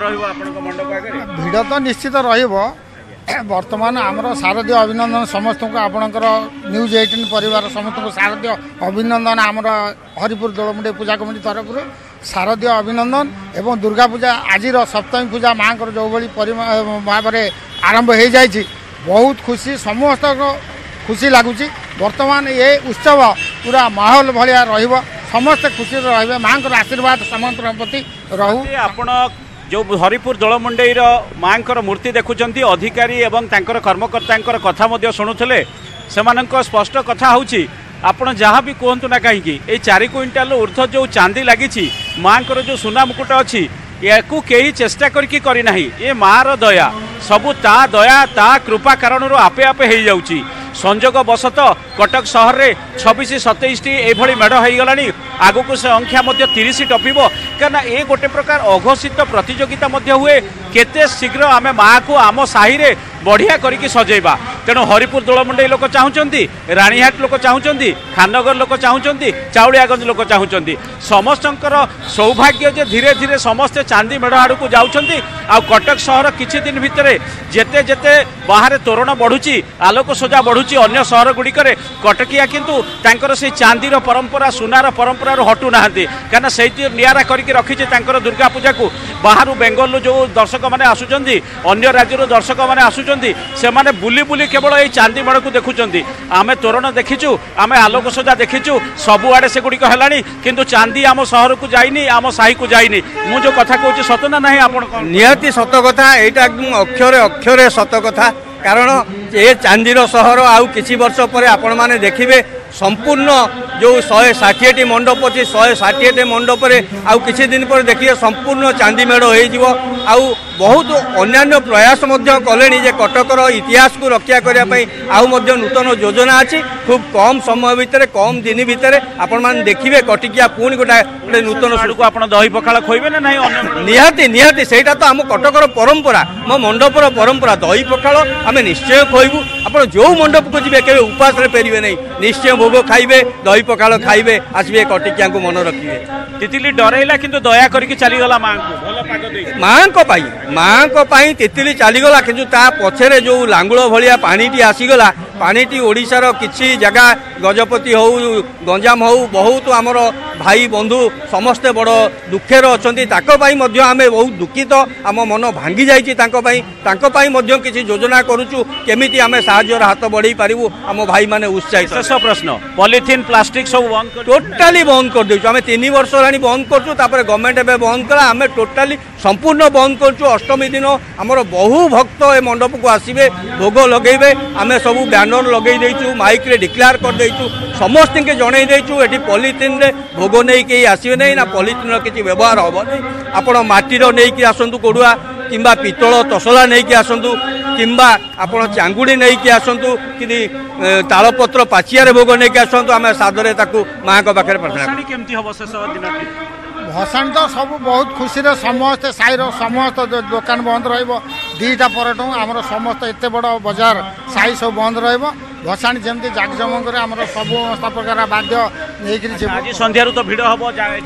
रही भिड़ तो निश्चित रहिबो बर्तमान आमर शारदीय अभिनंदन समस्त को आपणकर न्यूज एटीन परिवार समस्त को शारदीय अभिनंदन आमर हरिपुर दोलमुंडे पूजा कमिटी तरफ शारदीय अभिनंदन एवं दुर्गा पूजा आज सप्तमी पूजा माँ जो भाई भाव में आरंभ हो जाए बहुत खुशी समस्त को खुशी लगुच बर्तमान ये उत्सव पूरा माहौल भाया समस्त खुशी रे माँ आशीर्वाद समस्त प्रति रहू। आपण जो हरिपुर दोलमुंडई माँ मूर्ति देखुंट अधिकारी एवं कर्मकर्ता कथा शुणुले से स्पष्ट कथा हूँ आपड़ जहाँ भी कहतु ना कहीं ये चार क्विंटाल ऊर्ध जो चांदी लगी माँ जो सुना मुकुट अच्छी या कई चेष्टा करके करना ये माँ दया सबू ता दया ता कृपा कारण आपे आपे हो जाऊँगी संजोग बसत कटक सहर में छब्बीस सतैश टी ये मेढ़ हो गला आगु को संख्या तीस टपिब क्या ये गोटे प्रकार अघोषित प्रतियोगिता हुए केते शीघ्र आम माँ को आम साहि रे बढ़िया करके सजेबा तेणु हरिपुर दोलमुंडई लोक चाहूँगी राणीहाट लोक चाहूँगी खाननगर लोक चाहूँगी चाउलियागंज लोक चाहूँगी समस्तर सौभाग्य जे धीरे धीरे समस्ते चांदी मेढ़ आड़ को जाऊँच आ कटक सहर किछि दिन भितर जेते जेते बाहर तोरण बढ़ुची आलोक सजा बढ़ुची अन्य सहर गुड़िक कटकिया किंतु तांकर से चांदीर परंपरा सुनार परंपरा हटू ना क्या से निरा करके रखीचे दुर्गा पूजा को बाहर बेंगल जो दर्शक मैंने आसुचंदी अन्य राज्य दर्शक मैंने आसुचंदी से माने बुली बुली केवल ये चांदी मेढ़ को देखुचंदी आमे तोरण देखीचु आमे आलोक सजा देखीचु सबुआड़े से गुड़िक है किंतु चांदी आम सहर को जाइनी आम साही को जाइनी मु जो कथा कहूँ सत ना ना आप निहाती सत कथा यहाँ एकदम अक्षरे अक्षरे सत कथा कारण ये चांदीर सहर आउ किछि वर्ष पर आपण माने देखिबे संपूर्ण जो शहे षाठी मंडप अच्छी शहे षाठी मंडप आउ किछि दिन पर देखिए संपूर्ण चांदी मेढ़ हो आउ बहुत अन्यान्य प्रयास कले कटकर इतिहास को रक्षा करने आउ नूतन योजना अच्छी खूब कम समय भितर कम दिन भितर आपण माने देखिए कटिकिया पुणी गोटे गोटे नूतन को आप दही पखाड़ खोबे ना निहाती निहाती सेटा तो आम कटकर परंपरा मो मंडपर परंपरा दही पखाड़ आम निश्चय खोबू आप जो मंडप को जी के उपास फेरवे नहीं निश्चय भोग खाइबे दही पखाड़ खाइबे आसबे कटिकिया को मन रखिए तितिली डरैला किंतु दया करके चलीगला माँ को भल पाग दे माँ को पाई माँ को पाई तितिली चलीगला किंतु ता पछरे जो लांगुल भलिया पानीटी आसीगला पानीटी ओडिशार किछि जगह गजपति हो गंजाम हो बहुत आमर भाई बंधु समस्ते बड़ दुखेर अछंती ताको पाई मध्य आमे बहुत दुखित आम मन भांगी जाइछि ताको पाई ताको पाई मध्य किछि योजना करूछु केमिति आमे साहाय्यर हाथ बढ़ाई पारिबु आम भाई माने उत्साहित। शेष प्रश्न पॉलिथिन प्लास्टिक सब बंद टोटाली बंद कर देछु आमे तीन वर्ष हेलानी बंद करछु तापर गवर्नमेंट एबे बंद कला आमे टोटाली संपूर्ण बंद करछु अष्टमी दिन आमर बहु भक्त ए मंडप को आसीबे भोग लगेबे आमे सब बैनर लगे देछु माइक रे डिक्लेयर कर देछु समस्त के जणै देछु एठी पॉलिथिन रे भोग नहीं कहीं आसवे नहीं ना पॉलिथिन किसी व्यवहार हम नहीं आपण माटीर नहीं कि आसतु कोड़ुआ किंबा पितल तसला नहीं कि आसतु किंबा आपण चांगुड़ी नहीं कि आसतु कि तालपत्र पाचिया भोग नहीं कि आसतु आम सादरे माँ को पाखे प्रार्थना भसाणी तो सब बहुत खुशी रे समस्त साईर समस्त दुकान बंद रहीटा पर आमर समस्त एत बड़ बजार साई सब बंद रही भसाणी जमी जाकजमक सब प्रकार बाध्य संध्या तो भिड़ हम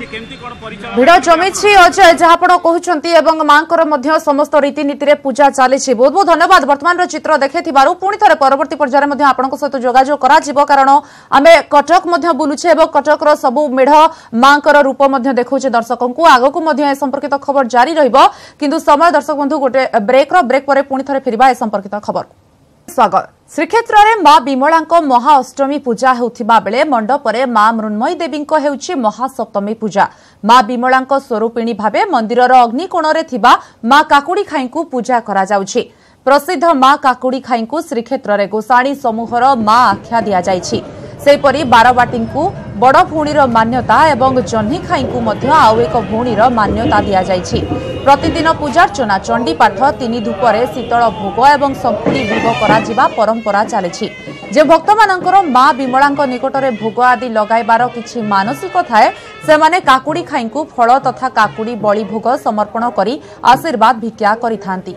भिड़ जमी अजय जहाँ कहते माँ समस्त रीतिनीति पूजा चली बहुत बहुत धन्यवाद बर्तमान चित्र देखे पुणी थे परवर्ती पर्यायर में आपंक सहित जोगाजोग कर कारण आम कटक बुलुचे कटक सबू मेढ़ माँ रूप देखा दर्शकों को आगक संपर्कित खबर जारी रही समय दर्शक बंधु गोटे ब्रेक ब्रेक पर पुणी थे फिर ए संपर्कित खबर स्वागत श्रीक्षेत्र में मां विमला महाअष्टमी पूजा होउथिबा बेले मंडपरे मां मृण्मयी देवी हेउछि महासप्तमी पूजा मां विमला स्वरूपिणी भावे मंदिरर अग्निकोण रे थिबा मां काकुड़ी खाई को पूजा करा जाउछि प्रसिद्ध मां काकुड़ी खाई को श्रीक्षेत्र में गोसाणी समूहर मां आख्या दि जाइछि। सेपरि बारबाटी को बड़ भौणीर मान्यता एवं जह्नी खाई को मध्य आउ एक भौणीर मान्यता दि जाइछि। प्रतिदिन पूजार्चना चंडीपाठ तीन धूपरे शीतल भोग एवं संपुड़ी भोग करा परंपरा चली। जे भक्त मानकर मां विमलांक निकटरे भोग आदि लगाइबार किछि मानसिक थाए सेमाने काकुड़ी खाई को फल तथा काकुड़ी बलि भोग समर्पण करी आशीर्वाद भिक्षा करिथांती।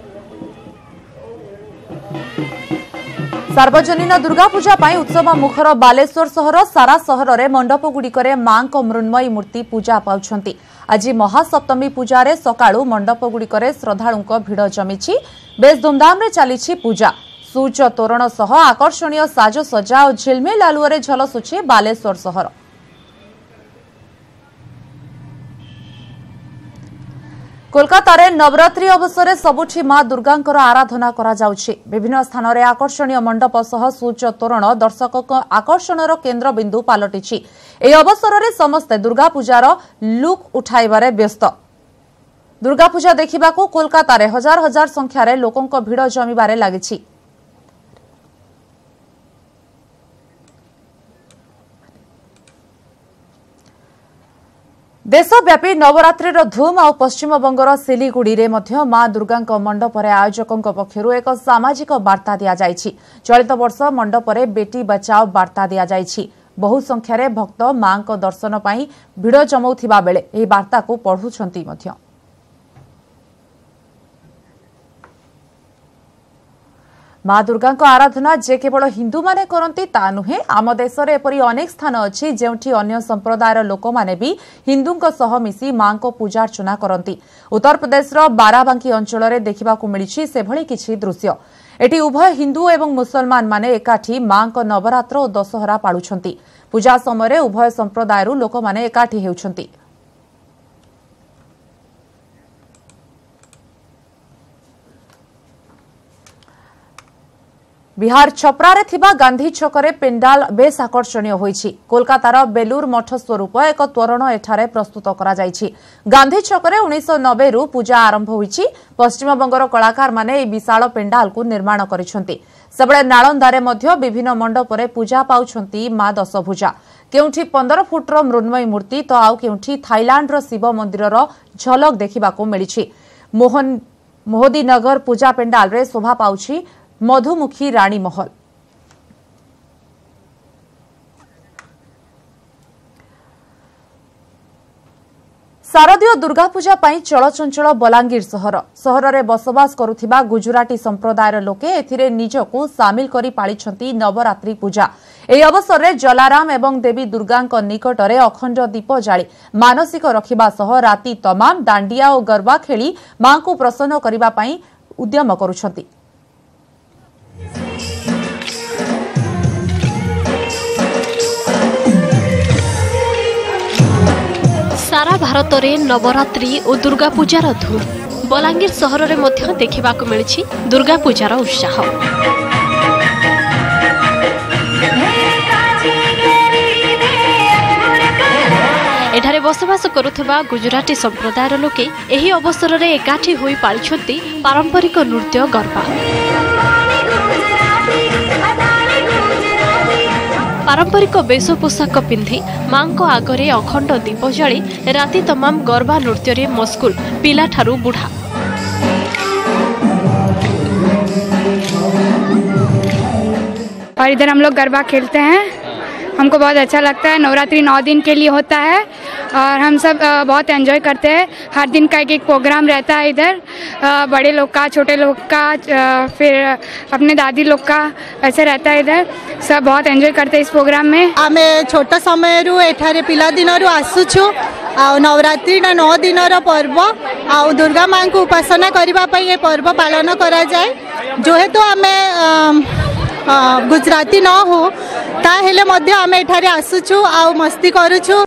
सार्वजनीन दुर्गा पूजा पाई उत्सव मुखर बालेश्वर सहर सारा सहर में मंडप गुड़िकरे मां को मृण्मयी मूर्ति पूजा पाउछंती। आज महासप्तमी पूजा सकाळु मंडप गुड़िकरे श्रद्धालुंक भिड़ जमिछि। बेस धूमधाम रे चलीछि पूजा। सूच तोरण सह आकर्षणीय साजसजा और झिलमिल आलुअरे झलसुछि बालेश्वर सहर। कोलकाता नवरात्रि अवसर में सबुठी मां दुर्गांकर आराधना करा जाउछि। विभिन्न स्थान में आकर्षणीय मंडप सह सूच तोरण दर्शक आकर्षणर केन्द्रबिंदु पलटिछि। एही अवसर में समस्ते दुर्गा पूजार लुक उठाइबारे व्यस्त। दुर्गा पूजा देखिबाकू कोलकाता रे हजार हजार संख्यार लोकंक भिड़ जमिबारे लागिछि। देशव्यापी नवरात्रिर धूम आ पश्चिमबंगर सिलीगुड़ी रे मध्य मां दुर्गांक मंडपरे आयोजकों पक्षरु एक सामाजिक वार्ता दिया जाइछि। चलित वर्ष मंडपरे बेटी बचाओ वार्ता दिया जाइछि। बहु संख्यारे भक्त मां को दर्शन पाई भिड़ जमाउथिबा बेले एही वार्ता को पढुछंती मध्य। मां दुर्गा आराधना जे केवल हिंदू माने करंती ता नुहे। आम देश में एपरी अनेक स्थान अच्छी जेउठी अन्य संप्रदायर लोक माने भी हिंदुंक सह मिसी मां को पूजा अर्चना करंती। उत्तर प्रदेश बाराबांकी अंचल में देखा मिली सेभली किछि दृश्य। एटी उभय हिंदू एवं मुसलमान माने एकाठी मां को नवरात्र और दशहरा पालुछंती। पूजा समय उभय संप्रदायर लोक माने एकाठी हेउछंती। बिहार छपरारे थिबा गांधी छकरे पेंडाल बेस आकर्षणीय होईछि। कोलकातार बेलूर मठ स्वरूप एक तोरण एठारे प्रस्तुत करा जाइछि। गांधी छकरे उन्नीस सौ नब्बे रु पूजा आरंभ होईछि। पश्चिमबंगर कलाकार माने ए विशाल पेंडाल को निर्माण करिसंती। सबळे नालंदारे मध्य विभिन्न मंडपरे पूजा पाउछंती मां दशभुजा। केउठी पंद्रह फुटर मृण्मयी मूर्ति तो आउ केउठी थाईलैंडर शिव मंदिरर झलक देखिबाकू मिलिछि। मोहन मोहदीनगर पूजा पेंडाल रे शोभा पाउछि मधुमुखी रानी महल। शारदीय दुर्गा पूजा पाई चलचंचल बलांगीर सहर सहर में बसवास करुथिबा गुजराती संप्रदायर लोके एथिरे निजको सामिल करी पालिछंती नवरात्रि पूजा। एही अवसर में जलाराम एवं देवी दुर्गांक निकटरे अखंड दीप जाली मानसिक रखिबा सह राति तमाम दांडिया और गरबा खेली मां को प्रसन्न करिबा पाई उद्यम करुछंती। सारा भारत में नवरात्रि और दुर्गा पूजार धूम बलांगीर सहर में मध्य देखा मिली दुर्गा पूजार उत्साह। एठारे बसवास करुथिबा गुजराती संप्रदायर लोके एही अवसर में एकाठी होई पालिछंती पारंपरिक नृत्य गरबा। पारंपरिक वेश पोशाक पिंधि मां को आगरे अखंड दीप जली राति तमाम गरबा नृत्य रे मस्कुल पिला ठारू बुढ़ा। और इधर हम लोग गरबा खेलते हैं। हमको बहुत अच्छा लगता है। नवरात्रि नौ दिन के लिए होता है और हम सब बहुत एंजॉय करते हैं। हर दिन का एक एक प्रोग्राम रहता है इधर, बड़े लोग का, छोटे लोग का, फिर अपने दादी लोग का, ऐसे रहता है इधर। सब बहुत एंजॉय करते हैं इस प्रोग्राम में। आमे छोटा समय रु एठारे पिला दिन रु आसुछु। आ नवरात्रि ना नौ दिन पर्व आ दुर्गा मां को उपासना करबा पई ये पर्व पालन करा जाए। जो हेतु आमे गुजराती न हो ताहेले मध्य आमे एठारे आसुछु आ मस्ती करूछु।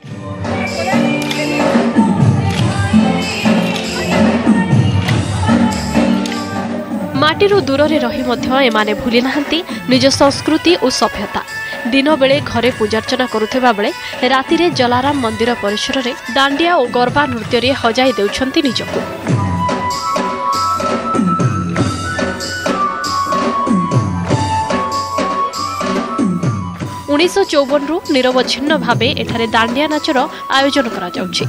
माटीरू दूर रही एमाने भूली नाहंती निज संस्कृति और सभ्यता। दिन बेले घरे पूजार्चना करुथिबा बेले राति रे जलाराम मंदिर परिसर रे दांडिया और गरबा नृत्य रे हजाई देउछंती निजको। उन्नीस चौवन रु निरवच्छिन्न भाव एठारे दांडिया नाचर आयोजन करा जाउछि।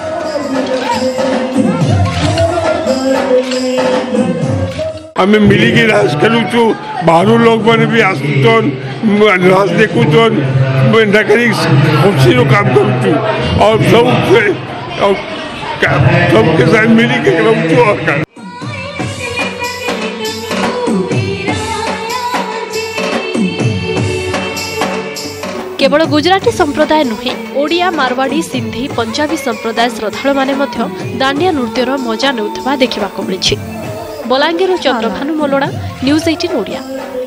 आम मिलिकी रास खेलुचु बाहर लोग मैंने भी आसुचन रास देखुचन खुशी काम करुचु और सब सबके साथ मिलिकी रहूँ। केवल गुजराती संप्रदाय नुहे ओडिया मारवाड़ी सिंधी पंजाबी संप्रदाय श्रद्धालु माने मध्य दांडिया नृत्यर मजा नेउथबा देखिबाको मिलिछि। बलांगीर चंद्रभानु मलोड़ा न्यूज अठारह ओडिया।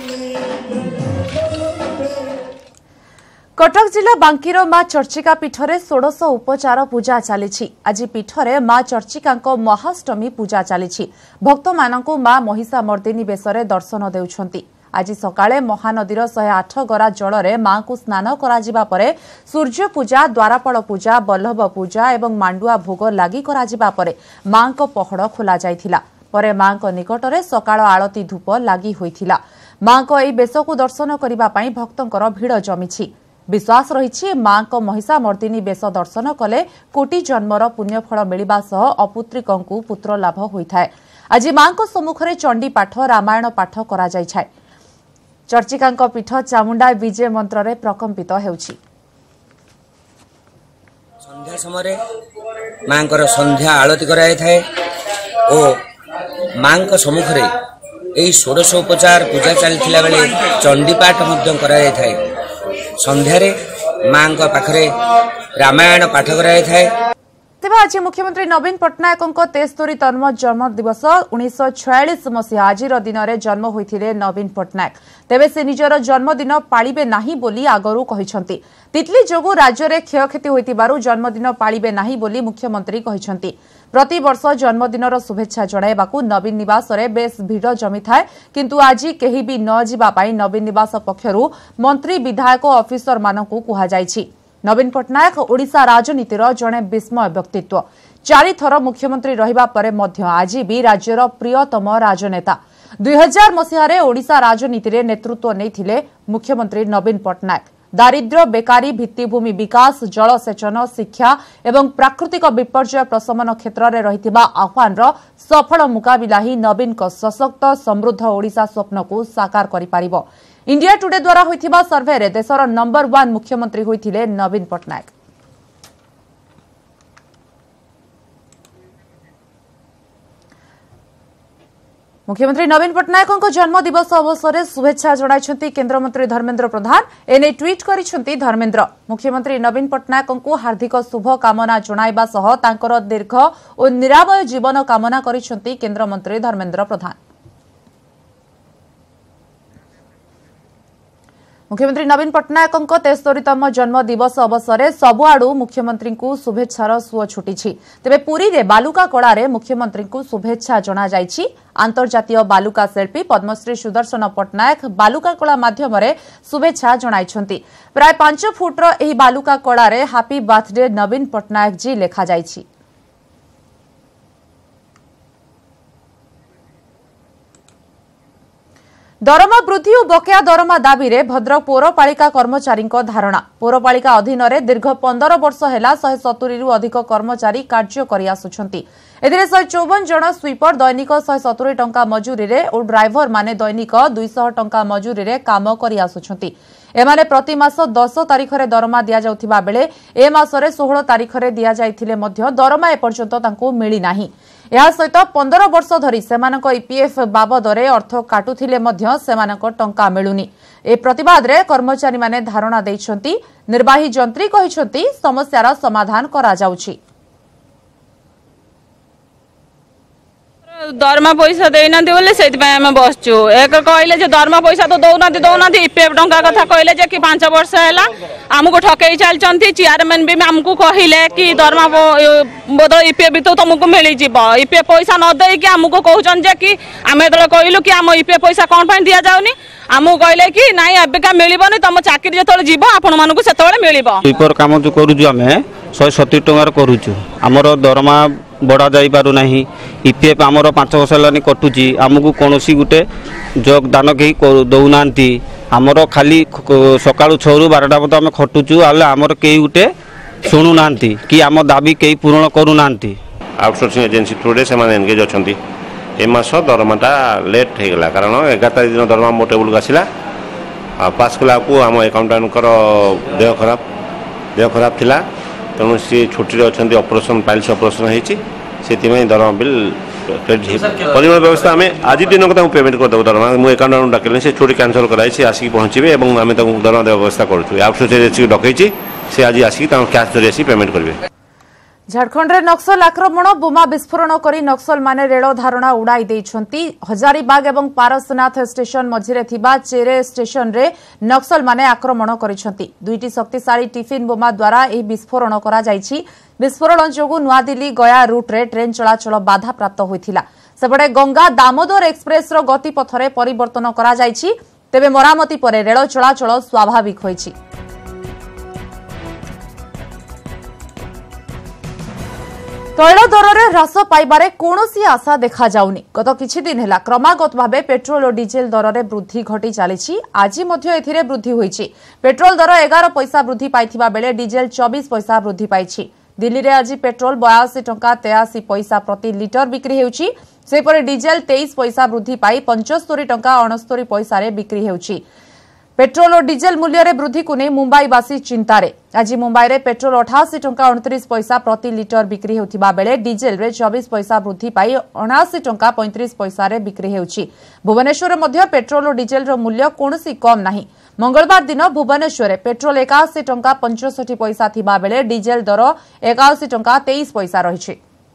कटक जिला बांकीर मां चर्चिका पीठरे षोडश उपचार पूजा चली। आज पीठरे मां चर्चिका महाष्टमी पूजा चली। भक्त मानकु मां महिषा मर्दिनी बेशरे दर्शन देउछंती। आज सकाळे महानदीर शहे आठ गरा जलरे मां को स्नान कराजिबा परे सूर्य पूजा द्वारापड़ पूजा बल्लभ पूजा एवं मांडुआ भोग लागि कराजिबा परे मां को पहड़ खोला जायथिला। परे मां को निकटरे सकाळ आळती धूप लागि होइथिला। मां को एई बेश को दर्शन करिबा पई भक्तंकर भीड़ जमिछि। विश्वास रहिछि मां को महिषा मर्दिनी बेश दर्शन कले कोटी जन्मर पुण्यफल मिलिबा सह अपुत्रिकंकु पुत्र लाभ होइथाय। आज मां को सम्मुखरे चंडी पाठ रामायण पाठ करा जायछाय। चर्चिका पीठ चामुंडा विजय मंत्र रे प्रकंपित हेउछि। संध्या समय मां को संध्या आरती कराय थाए ओ मां को सम्मुखरे एई षोडश उपचार पूजा चलथिला बेले चंडी पाठ मध्य कराय थाए। संध्या रे मां को पाखरे रामायण पाठ कराय थाए। तेज आज मुख्यमंत्री नवीन पट्टनायक तेस्तरीतम जन्म दिवस उन्नीस छयालीस मसीहा आज दिन में जन्म होते नवीन पट्टनायक। तेबे से निजर जन्मदिन पालिबे नाही बोली आगरू कहिसंती। तितली जोगु राज्य में क्षयक्षति होइतिबारु जन्मदिन पालिबे नाही बोली मुख्यमंत्री कहिसंती। प्रति वर्ष जन्मदिनर शुभेच्छा जणाइबाकु नवीन निवास रे बेस भीड़ जमी थाए, किंतु आज केही भी न जिबा पाई नवीन निवास पक्षरु मंत्री विधायक ऑफिसर मानकु कुहा जायछि। नवीन पट्टनायक ओडिशा राजनीतिर जड़े विस्मय व्यक्तित्व। चारि थर मुख्यमंत्री रहिबा परे मध्य आज भी राज्यर प्रियतम राजनेता। दुई हजार मसीहारे ओडिशा राजनीति नेतृत्व नैथिले मुख्यमंत्री नवीन पट्टनायक। दारिद्र्य बेकारी भित्तिभूमि विकास जलसेचन शिक्षा एवं प्राकृतिक विपर्यय प्रशमन क्षेत्र में रहिथिबा आह्वानर सफल मुकाबिला ही नवीन को सशक्त समृद्ध ओडिशा स्वप्न को साकार करि पारिबो। इंडिया टुडे द्वारा होइथिबा सर्वे रे देशर नंबर वन मुख्यमंत्री होइथिले नवीन पट्टनायक। मुख्यमंत्री नवीन पट्टनायक जन्म दिवस अवसर में शुभेच्छा जणाइछंती केंद्रमंत्री धर्मेंद्र प्रधान। एने ट्वीट करिछंती धर्मेंद्र। मुख्यमंत्री नवीन पट्टनायक हार्दिक शुभ कामना जणाइबा सह तांकर दीर्घ और निरामय जीवन कामना करिछंती केंद्रमंत्री धर्मेंद्र प्रधान। मुख्यमंत्री नवीन पट्टनायक तेस्तरीतम जन्म दिवस अवसर में सबुआड़ू मुख्यमंत्री को शुभेच्छार सुओ छुटी। तेबे पुरी रे बालुका कलारे मुख्यमंत्री को शुभेच्छा जना जायछि। अंतर्जातीय बालुका शिल्पी पद्मश्री सुदर्शन पट्टनायक बालुका कला माध्यम शुभेच्छा जणाइछंती। प्राय पांच फुट्र एही बालुका कलारे हैप्पी बर्थडे नवीन पट्टनायक जी लेखा जायछि। दरमा वृद्धि और बकेया दरमा दाबी रे भद्रक पौरपालिका कर्मचारी धारणा। पौरपालिका अधीन रे दीर्घ पंदर वर्ष है शहे सतुरी रु अधिक कर्मचारी कार्य करि आसुछंती। एथिरे शहे चौवन जन स्वीपर दैनिक शहे सतुरी टंका मजूरी रे और ड्राइवर माने दैनिक दुईश टंका मजूरी रे काम करि आसुछंती। एमाने प्रति मास दस तारिख रे दरमा दिया जाउथिबा बेले ए मासरे सोलह तारिख रे दिया जाइथिले मध्य दरमा एपर्यंत तांको मिली नाही। या सहित पंदर वर्ष धरी सेमानक ईपीएफ बाबदरे अर्थ काटुथिले मध्य सेमानक टंका मिलुनी। ए प्रतिवाद रे कर्मचारी माने धारणा दैछंती। निर्वाही जंत्री कहिछंती समस्यार समाधान करा जाउछि। दरमा पैसा देना बोले से बसचु एक कहले दरमा पैसा तो दौना दौना ईपीएफ टंका कथा कहले कि पांच वर्ष है आमको ठकई चलती। चेयरमैन भी आमको कहले कि दरमा बदल ईपीएफ भी तो तुमको मिल जाव। ईपीएफ पैसा न देकी आमको कहते कि आम जो कहलु कि आम ईपीएफ पैसा कौन पर दि जाऊनी आमको कहले कि नाई एबिका मिलबनी तुम चाकरी जो जीव आपण मानक से मिल स्वीपर कम जो करुँ शहे सतुरी टंकार करुचु आमर दरमा बढ़ा जाई पारु नाही। ईपीएफ आमर पांच वर्ष है कटुची आमको कौन गोटे योगदान कहीं दौना आमर खाली सका छू बारटा पर्यंत आम खटुचु आमर कई गोटे शुणु ना कि आम दाबी कई पूरण करूना। आउटसोर्सिंग एजेंसी थ्रुरे से एनगेज अच्छा ए मास दरमाटा लेट हो गला कारण एगार तारीख दिन दरमा मो टेबुल आसला पास कला आम एकाउंटाट देह खराब देह खराब थिला तेणु सी छुट्टी अच्छा ऑपरेशन पाइल्स ऑपरेशन होती दरमा बिल परिमाण व्यवस्था आम आज दिन को पेमेंट करदेव दरमा मुझे एकाउंट डाकिले से छुट्टी कैंसल कराई आसिक पहुँचे और आम दरमा देवा व्यवस्था करूँ आउटसोर्सिंग एजेंसी डकई से आज आसिक कैश धरी आसी पेमेंट करेंगे। झारखंड में नक्सल आक्रमण बोमा विस्फोरण करी नक्सल माने रेल धारणा उड़ाई देइछंती। हजारीबाग एवं पारसनाथ स्टेशन मझिरे थिबा चेरे स्टेशन रे नक्सल माने आक्रमण करिसंती। दुईटी शक्तिशाली टिफिन बोमा द्वारा एही विस्फोरण करा जायछि। विस्फोरण जोगु नुआदिल्ली गया रूट रे ट्रेन चलाचल बाधा प्राप्त होइथिला। सेपटे गंगा दामोदर एक्सप्रेस रो गतिपथरे परिवर्तन करा जायछि। तेबे मरामती परे रेल चलाचल स्वाभाविक होइछि। तैल दर में ह्रास पाइबारे कौनसी आशा देखा जाउनी। गत किछि दिन हेला क्रमागत भावे पेट्रोल और डीजेल दर में वृद्धि घटी चली। आज एथिरे वृद्धि होईछि। पेट्रोल दर एगार पैसा वृद्धि पाइथिबा बेले डीजेल चौबीस पैसा वृद्धि पाइछि। दिल्ली में आज पेट्रोल बयासी टंका तेयासी पैसा प्रति लिटर बिक्री हेउछि। सेपरे डीजेल तेईस पैसा वृद्धि पाई पंचस्तरी टंका अणस्तरी पैसा बिक्री हेउछि। पेट्रोल और डीजेल मूल्य रे वृद्धि को नहीं मुंबईवासी चिंतार। आज मुंबई रे पेट्रोल अठाशी टंका अणतीस पैसा प्रति लिटर बिक्री होतिबा बेले डीजेल रे चौबीस पैसा वृद्धि पाई अणाशी टंका पैंतीस पैसा बिक्री हेउछि। भुवनेश्वर मध्य पेट्रोल और डीजेल रो मूल्य कोनोसी कम नाही। मंगलवार दिन भुवनेश्वर पेट्रोल एकाशी टंका पंचष्ठी पैसा थिबा बेले डीजेल दर एकाशी टंका तेईस पैसा रहिछि।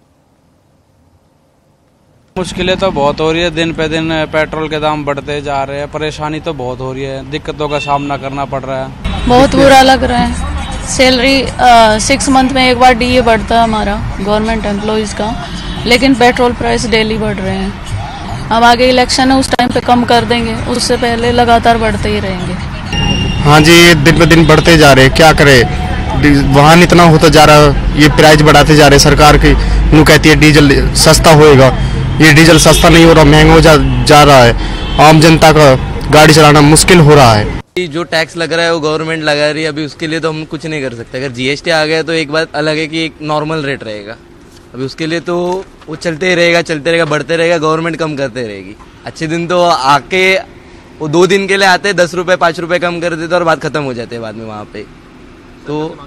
मुश्किलें तो बहुत हो रही है, दिन पे दिन पेट्रोल के दाम बढ़ते जा रहे हैं, परेशानी तो बहुत हो रही है, दिक्कतों का सामना करना पड़ रहा है। बहुत बुरा लग रहा है। सैलरी सिक्स मंथ में एक बार डीए बढ़ता है हमारा गवर्नमेंट एम्प्लॉइज का, लेकिन पेट्रोल प्राइस डेली बढ़ रहे हैं। अब आगे इलेक्शन है, उस टाइम पे कम कर देंगे, उससे पहले लगातार बढ़ते ही रहेंगे। हाँ जी, ये दिन पे दिन बढ़ते जा रहे हैं, क्या करे, वाहन इतना होता जा रहा है, ये प्राइस बढ़ाते जा रहे हैं। सरकार की यूँ कहती है डीजल सस्ता होएगा, ये डीजल सस्ता नहीं हो रहा, महंगा हो जा, जा रहा है। आम जनता का गाड़ी चलाना मुश्किल हो रहा है। जो टैक्स लग रहा है वो गवर्नमेंट लगा रही है, अभी उसके लिए तो हम कुछ नहीं कर सकते। अगर जीएसटी आ गया तो एक बात अलग है कि एक नॉर्मल रेट रहेगा, अभी उसके लिए तो वो चलते ही रहेगा, चलते रहेगा, बढ़ते रहेगा, गवर्नमेंट कम करते रहेगी। अच्छे दिन तो आके वो दो दिन के लिए आते, दस रुपये पाँच रुपये कम कर देते और बात खत्म हो जाती है बाद में वहाँ पे। तो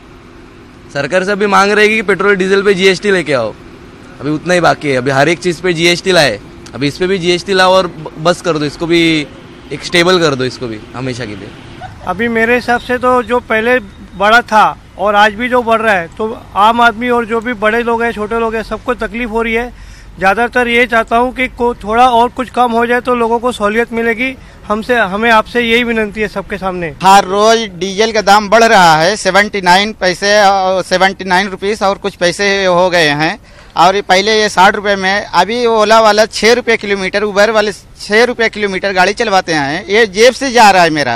सरकार से अभी मांग रहेगी कि पेट्रोल डीजल पे जीएसटी लेके आओ, अभी उतना ही बाकी है। अभी हर एक चीज़ पे जीएसटी लाए, अभी इस पे भी जीएसटी लाओ और बस कर दो, इसको भी एक स्टेबल कर दो, इसको भी हमेशा के लिए। अभी मेरे हिसाब से तो जो पहले बड़ा था और आज भी जो बढ़ रहा है, तो आम आदमी और जो भी बड़े लोग हैं, छोटे लोग हैं, सबको तकलीफ हो रही है। ज़्यादातर ये चाहता हूँ कि को थोड़ा और कुछ कम हो जाए तो लोगों को सहूलियत मिलेगी। हमसे हमें आपसे यही विनंती है सबके सामने। हर रोज डीजल का दाम बढ़ रहा है, सेवेंटी नाइन पैसे सेवेंटी नाइन रुपीस और कुछ पैसे हो गए हैं। और पहले ये साठ रुपए में, अभी ओला वाला छः रुपये किलोमीटर, उबर वाले छः रुपये किलोमीटर गाड़ी चलवाते हैं। ये जेब से जा रहा है मेरा,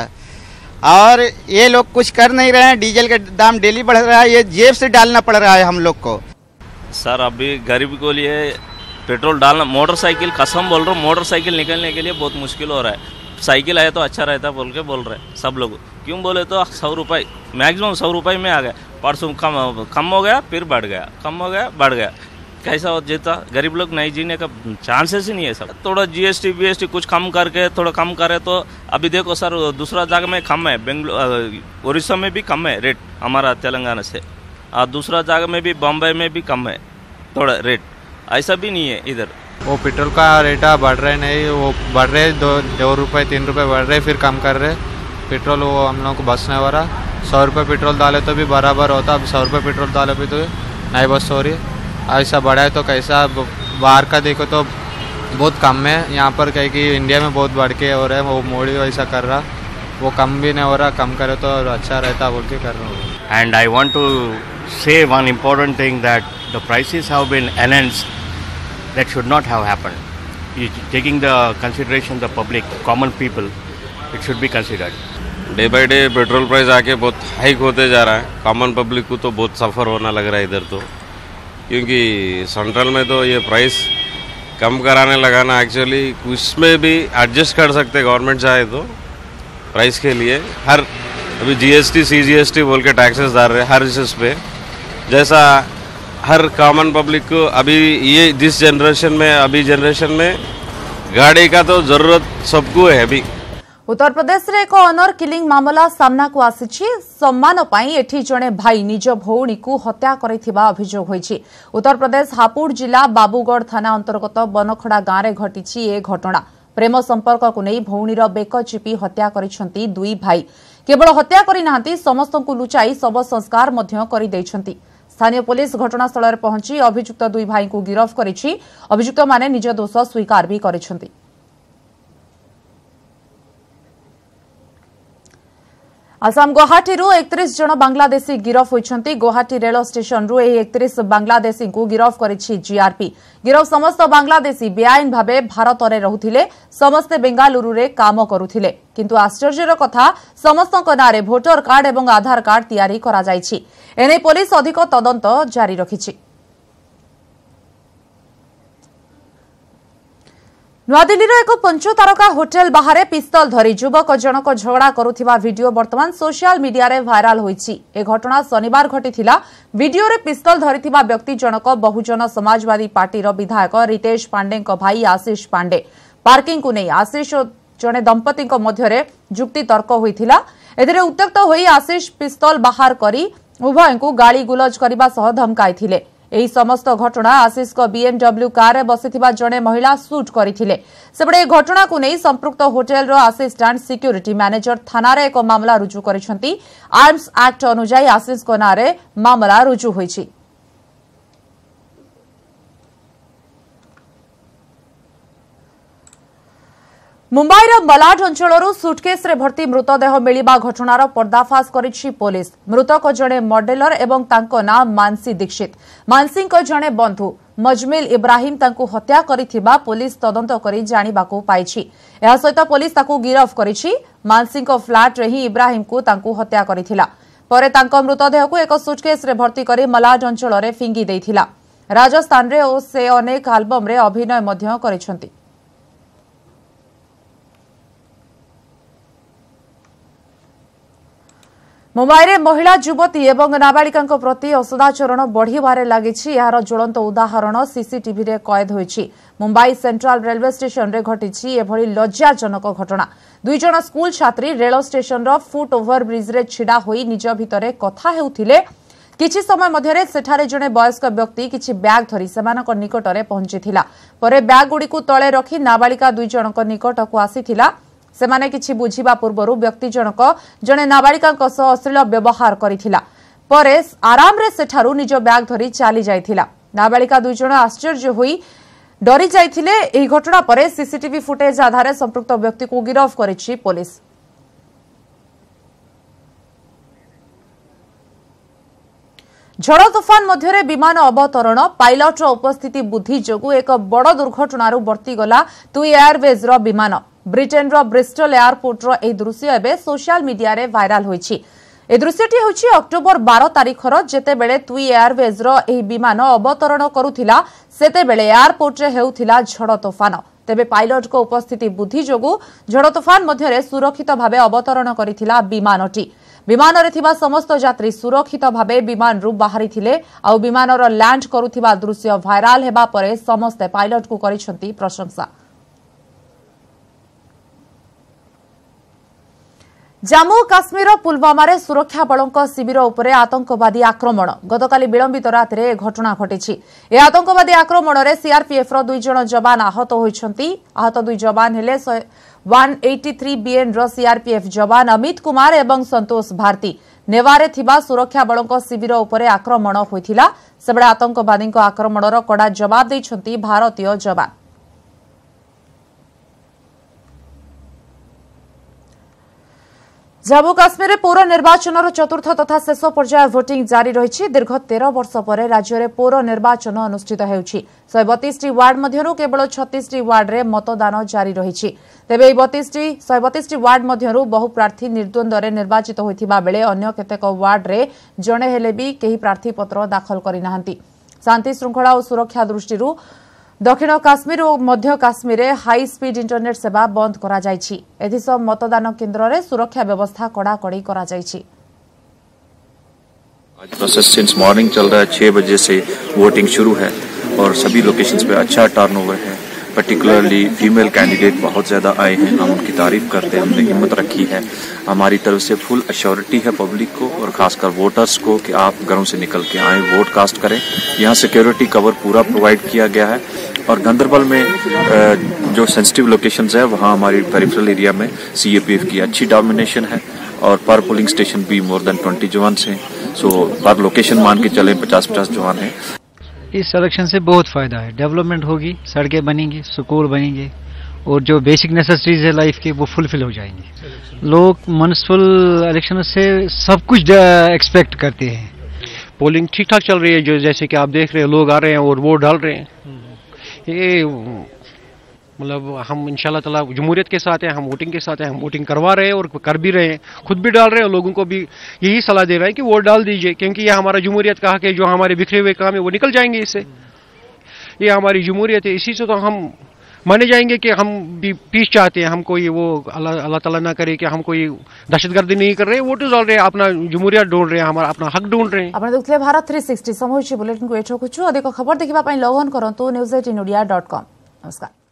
और ये लोग कुछ कर नहीं रहे हैं। डीजल का दाम डेली बढ़ रहा है, ये जेब से डालना पड़ रहा है हम लोग को। सर अभी गरीब को लिए पेट्रोल डालना, मोटरसाइकिल कसम बोल रहा हूँ, मोटरसाइकिल निकलने के लिए बहुत मुश्किल हो रहा है। साइकिल आए तो अच्छा रहता बोल के बोल रहे हैं सब लोग। क्यों बोले तो सौ रुपये मैक्सिमम सौ रुपये में आ गया, परसों कम कम हो गया, फिर बढ़ गया, कम हो गया, बढ़ गया। कैसा हो जीता, गरीब लोग नहीं जीने का चांसेस ही नहीं है सर। थोड़ा जीएसटी बीएसटी कुछ कम करके थोड़ा कम करे तो। अभी देखो सर, दूसरा जगह में कम है, बेंगलुरु उड़ीसा में भी कम है रेट हमारा तेलंगाना से, और दूसरा जगह में भी बम्बई में भी कम है थोड़ा रेट, ऐसा भी नहीं है इधर। वो पेट्रोल का रेट बढ़ रहे नहीं, वो बढ़ रहे दो दो रुपये तीन रुपये बढ़ रहे, फिर कम कर रहे पेट्रोल। वो हम लोग को बस नहीं हो रहा। सौ रुपये पेट्रोल डाले तो भी बराबर होता, अब सौ रुपये पेट्रोल डाले भी तो नहीं बस हो रही। ऐसा बढ़ा है तो कैसा, बाहर का देखो तो बहुत कम है, यहाँ पर कहीं कि इंडिया में बहुत बढ़ के हो रहा है। वो मोदी ऐसा कर रहा, वो कम भी नहीं हो रहा, कम करे तो अच्छा रहता बोल के कर रहा हूँ। And I want to say one important thing that the prices have been enhanced, that should not have happened. Taking the consideration the public, common people, it should be considered. Day by day petrol price आके बहुत हाइक होते जा रहा है, कॉमन पब्लिक को तो बहुत सफ़र होना लग रहा है इधर तो, क्योंकि सेंट्रल में तो ये प्राइस कम कराने लगाना एक्चुअली उसमें भी एडजस्ट कर सकते गवर्नमेंट चाहे तो, प्राइस के लिए। हर अभी जीएसटी सीजीएसटी बोल के टैक्सेस डाल रहे हैं हर चीज़ पे, जैसा हर कॉमन पब्लिक को अभी ये जिस जनरेशन में अभी जनरेशन में गाड़ी का तो जरूरत सबको है। अभी उत्तर प्रदेश रे एक ऑनर किलिंग मामला सामना को आसीछि। सम्मान पाई एठी जणे भाई निज भौणी को हत्या करिथिबा अभियोग होईछि। उत्तर प्रदेश हापुड़ जिला बाबूगढ़ थाना अंतर्गत बनखड़ा गांव रे घटिछि ए घटना। प्रेम संपर्क को नहीं भौणीर बेक चिपि हत्या करिसंती दुई भाई। केवल हत्या करि नाहंती, समस्त को लुचाई शव संस्कार मध्य करि दैछंती। स्थानीय पुलिस घटनास्थल में पहुंची अभियुक्त दुई भाई को गिरफ्त करिछि। अभियुक्त माने निज दोष स्वीकार भी करिसंती। आसाम गुवाहाटी एकतीस जन बांग्लादेशी गिरफ होइछंती। गुवाहाटी रेल स्टेशन रु एकतीस बांग्लादेशी को गिरफ करिछि जीआरपी। गिरफ समस्त बांग्लादेशी बेआईन भावे भारत में रहुथिले, समस्ते बेंगालुरु रे काम करुथिले। किंतु आश्चर्यर कथा समस्तक नारे भोटर कार्ड एवं आधार कार्ड तैयारी करा जाइछि। एने पुलिस अधिक तदंत जारी रखिछि। नुआदिल्लीर एक पंचतारका होटेल बाहर पिस्तल धरी युवक जनक झगड़ा करुथिबा वीडियो वर्तमान सोशल मीडिया रे भाइराल होईछि। ए घटना शनिवार घटिथिला। वीडियो रे पिस्तल धरिथिबा व्यक्ति जनक बहुजन समाजवादी पार्टीर विधायक रितेश पांडेक भाई आशीष पांडे। पार्किंग को नहीं आशीष जने दंपति मध्य जुक्ति तर्क होइथिला। एथिरे उत्त्यक्त होई आशीष पिस्तल बाहर करी उभय को गाली गुलज करबा सह धमकाइथिले। एही समस्त घटना आशीष को बीएमडब्ल्यू कार बसिथिबा जणे महिला शूट करिथिले। सेबडे घटना को नहीं संपृक्त होटेल रो असिस्टेंट सिक्यूरिटी मैनेजर थाना रे एक मामला रुजु करिसंती। आर्म्स एक्ट अनुसार आशीष को नारे मामला रुजु होईछि। मुंबईर मलाड अंचलरू सुटकेस रे भर्ती मृतदेह मिलिबा घटनार पर्दाफाश करिछि पुलिस। मृतक जणे मॉडेलर एवं तांको नाम मानसी दीक्षित। मानसी जणे बंधु मजमिल इब्राहिम तांको हत्या करिथिबा पुलिस तदंत करी जानिबाको पाइछि। एहा सहित पुलिस ताको गिरफ करिछि। मानसी को फ्लैट रे ही इब्राहिम को तांको हत्या करिथिला। परे तांको मृतदेह को एक सुटकेस रे भर्ती करी मलाड अंचल रे फिंगी दैथिला। राजस्थान रे ओ से अनेक एल्बम रे अभिनय मध्य करिसंती। मुंबई में महिला युवती एवं नाबालिका प्रति असदाचरण बढ़िबारे लागिछि। यार ज्वलंत उदाहरण सीसीटीवी रे कैद होइछि। मुंबई सेंट्रल रेलवे स्टेशन रे घटिछि एभली लज्जाजनक घटना। दुई जन स्कूल छात्री रेल स्टेशन रो फुट ओभर ब्रिज रे छिडा होई निज भितरे कथा हेउथिले। किछि समय मध्यरे सेठारे जणे वयस्क व्यक्ति किछि बैग धरी सेमानक निकटरे पहुंचिथिला। परे बैग गुडी को तळे रखी नाबालिका दुई जनक निकटको आसीथिला। सेमाने किछि बुझिबा पूर्वरु व्यक्ति जनक जणे नाबालिका सह अश्लील व्यवहार करिथिला। परे आराम रे सेठारु निज बैग धरी चली जाइथिला। नाबालिका दुई जण आश्चर्य होई डरी जाइथिले। एही घटना परे सीसीटीवी फुटेज आधारे संपृक्त व्यक्ति को गिरफ करिछि पुलिस। झड़ तूफान मध्य विमान अवतरण पायलट उपस्थिति बुद्धि जोगु एक बड़ दुर्घटनारू बर्तीगला तुई एयरवेज रो विमान। ब्रिटेन रो ब्रिस्टल एयरपोर्ट रो ए दृश्य एबे सोशल मीडिया रे वायरल होईछि। ए दृश्यटी होछि अक्टोबर बारह तारिखर जेतेबेले तुई एयरवेज रो ए विमान अवतरण करुथिला। सेतेबेले एयरपोर्ट रे हेउथिला झड़ तूफान। तेबे पायलट को उपस्थिति बुद्धि जोगु झड़ तूफान मध्य सुरक्षित भावे अवतरण करिथिला विमानटी। विमान रे थिबा समस्त यात्री सुरक्षित भावे विमान रु बाहरी थिले। आ विमानर लैंड करुथिबा दृश्य वायरल हेबा परे समस्त पायलट को करिसंती प्रशंसा। जम्मू काश्मीर पुलवामा रे सुरक्षा बलों शिविर उपरे आतंकवादी आक्रमण। गतकाली विलंबित राति घटना घटी। ए आतंकवादी आक्रमण रे सीआरपीएफ रो दुई जन जवान आहत होइछंती। आहत दुई जवान हेले एक सौ तिरासी बीएन रो सीआरपीएफ जवान अमित कुमार एवं संतोष भारती। नेवारे थिबा सुरक्षा बलों शिविर उपरे आक्रमण होइथिला। सेबडे आतंकवादी आक्रमणर कड़ा जवाब दैछंती भारतीय जवान। जम्मू काश्मीर में पौर निर्वाचन चतुर्थ तथा शेष पर्याय भोटिंग जारी रही। दीर्घ तेरह वर्ष पर राज्य में पौर निर्वाचन अनुष्ठित होउछि। शहे बतीस टी वार्ड मध्यरु केवल छत्तीस टी वार्ड रे मतदान जारी रही। तेबे बतीस टी शहे बतीस टी वार्ड मध्यरु बहु प्रार्थी निर्द्वंद्व रे निर्वाचित होइथिबा बेले अन्य केतेक वार्ड रे जणे हेले भी केही प्रार्थी पत्र दाखल करि नाहंती। शांति श्रृंखला और सुरक्षा दृष्टिरू दक्षिण काश्मीर और मध्य काश्मीर में हाई स्पीड इंटरनेट सेवा बंद करा जायछि। एथिसह मतदान केन्द्र में सुरक्षा व्यवस्था कड़ाकड़ी करा जायछि। आज प्रोसेस सिंस मॉर्निंग चल रहा है, छह बजे से वोटिंग शुरू है और सभी लोकेशंस पे अच्छा टर्नओवर है। पर्टिकुलरली फीमेल कैंडिडेट बहुत ज़्यादा आए हैं, हम उनकी तारीफ करते हैं, हमने हिम्मत रखी है। हमारी तरफ से फुल अश्योरिटी है पब्लिक को और खासकर वोटर्स को कि आप घरों से निकल के आए, वोट कास्ट करें। यहाँ सिक्योरिटी कवर पूरा प्रोवाइड किया गया है और गांदरबल में जो सेंसिटिव लोकेशंस है वहाँ हमारी पेरिफेरल एरिया में सीएपीएफ की अच्छी डोमिनेशन है और पर पोलिंग स्टेशन भी मोर देन ट्वेंटी जवान्स हैं। सो पर लोकेशन मान के चले पचास पचास जवान हैं। इस इलेक्शन से बहुत फायदा है, डेवलपमेंट होगी, सड़कें बनेंगी, स्कूल बनेंगे और जो बेसिक नेसेसरीज है लाइफ के वो फुलफिल हो जाएंगे। लोग म्युनिसिपल इलेक्शन से सब कुछ एक्सपेक्ट करते हैं। पोलिंग ठीक ठाक चल रही है, जो जैसे कि आप देख रहे हैं लोग आ रहे हैं और वोट डाल रहे हैं। ये मतलब हम इंशाल्लाह ताला जमहूरियत के साथ हैं, हम वोटिंग के साथ हैं, हम वोटिंग करवा रहे हैं और कर भी रहे हैं, खुद भी डाल रहे हैं और लोगों को भी यही सलाह दे रहा है कि वोट डाल दीजिए, क्योंकि ये हमारा जमहूरियत का हक है। जो हमारे बिखरे हुए काम है वो निकल जाएंगे इससे। ये हमारी जमहूरियत है, इसी से तो हम माने जाएंगे कि हम भी पीस चाहते हैं। हम कोई वो अल्लाह अल्लाह ताला ना करे कि हम कोई दहशतगर्दी नहीं कर रहे, वोट डाल रहे हैं, अपना जमहूरियत ढूंढ रहे हैं, हमारा अपना हक ढूंढ रहे हैं। आपण देखुले भारत थ्री सिक्सटी समय बुलेटिन को एठो कुछ अधिक खबर देखिबा पई लॉग ऑन करंतु news eighteen Odia dot com. नमस्कार।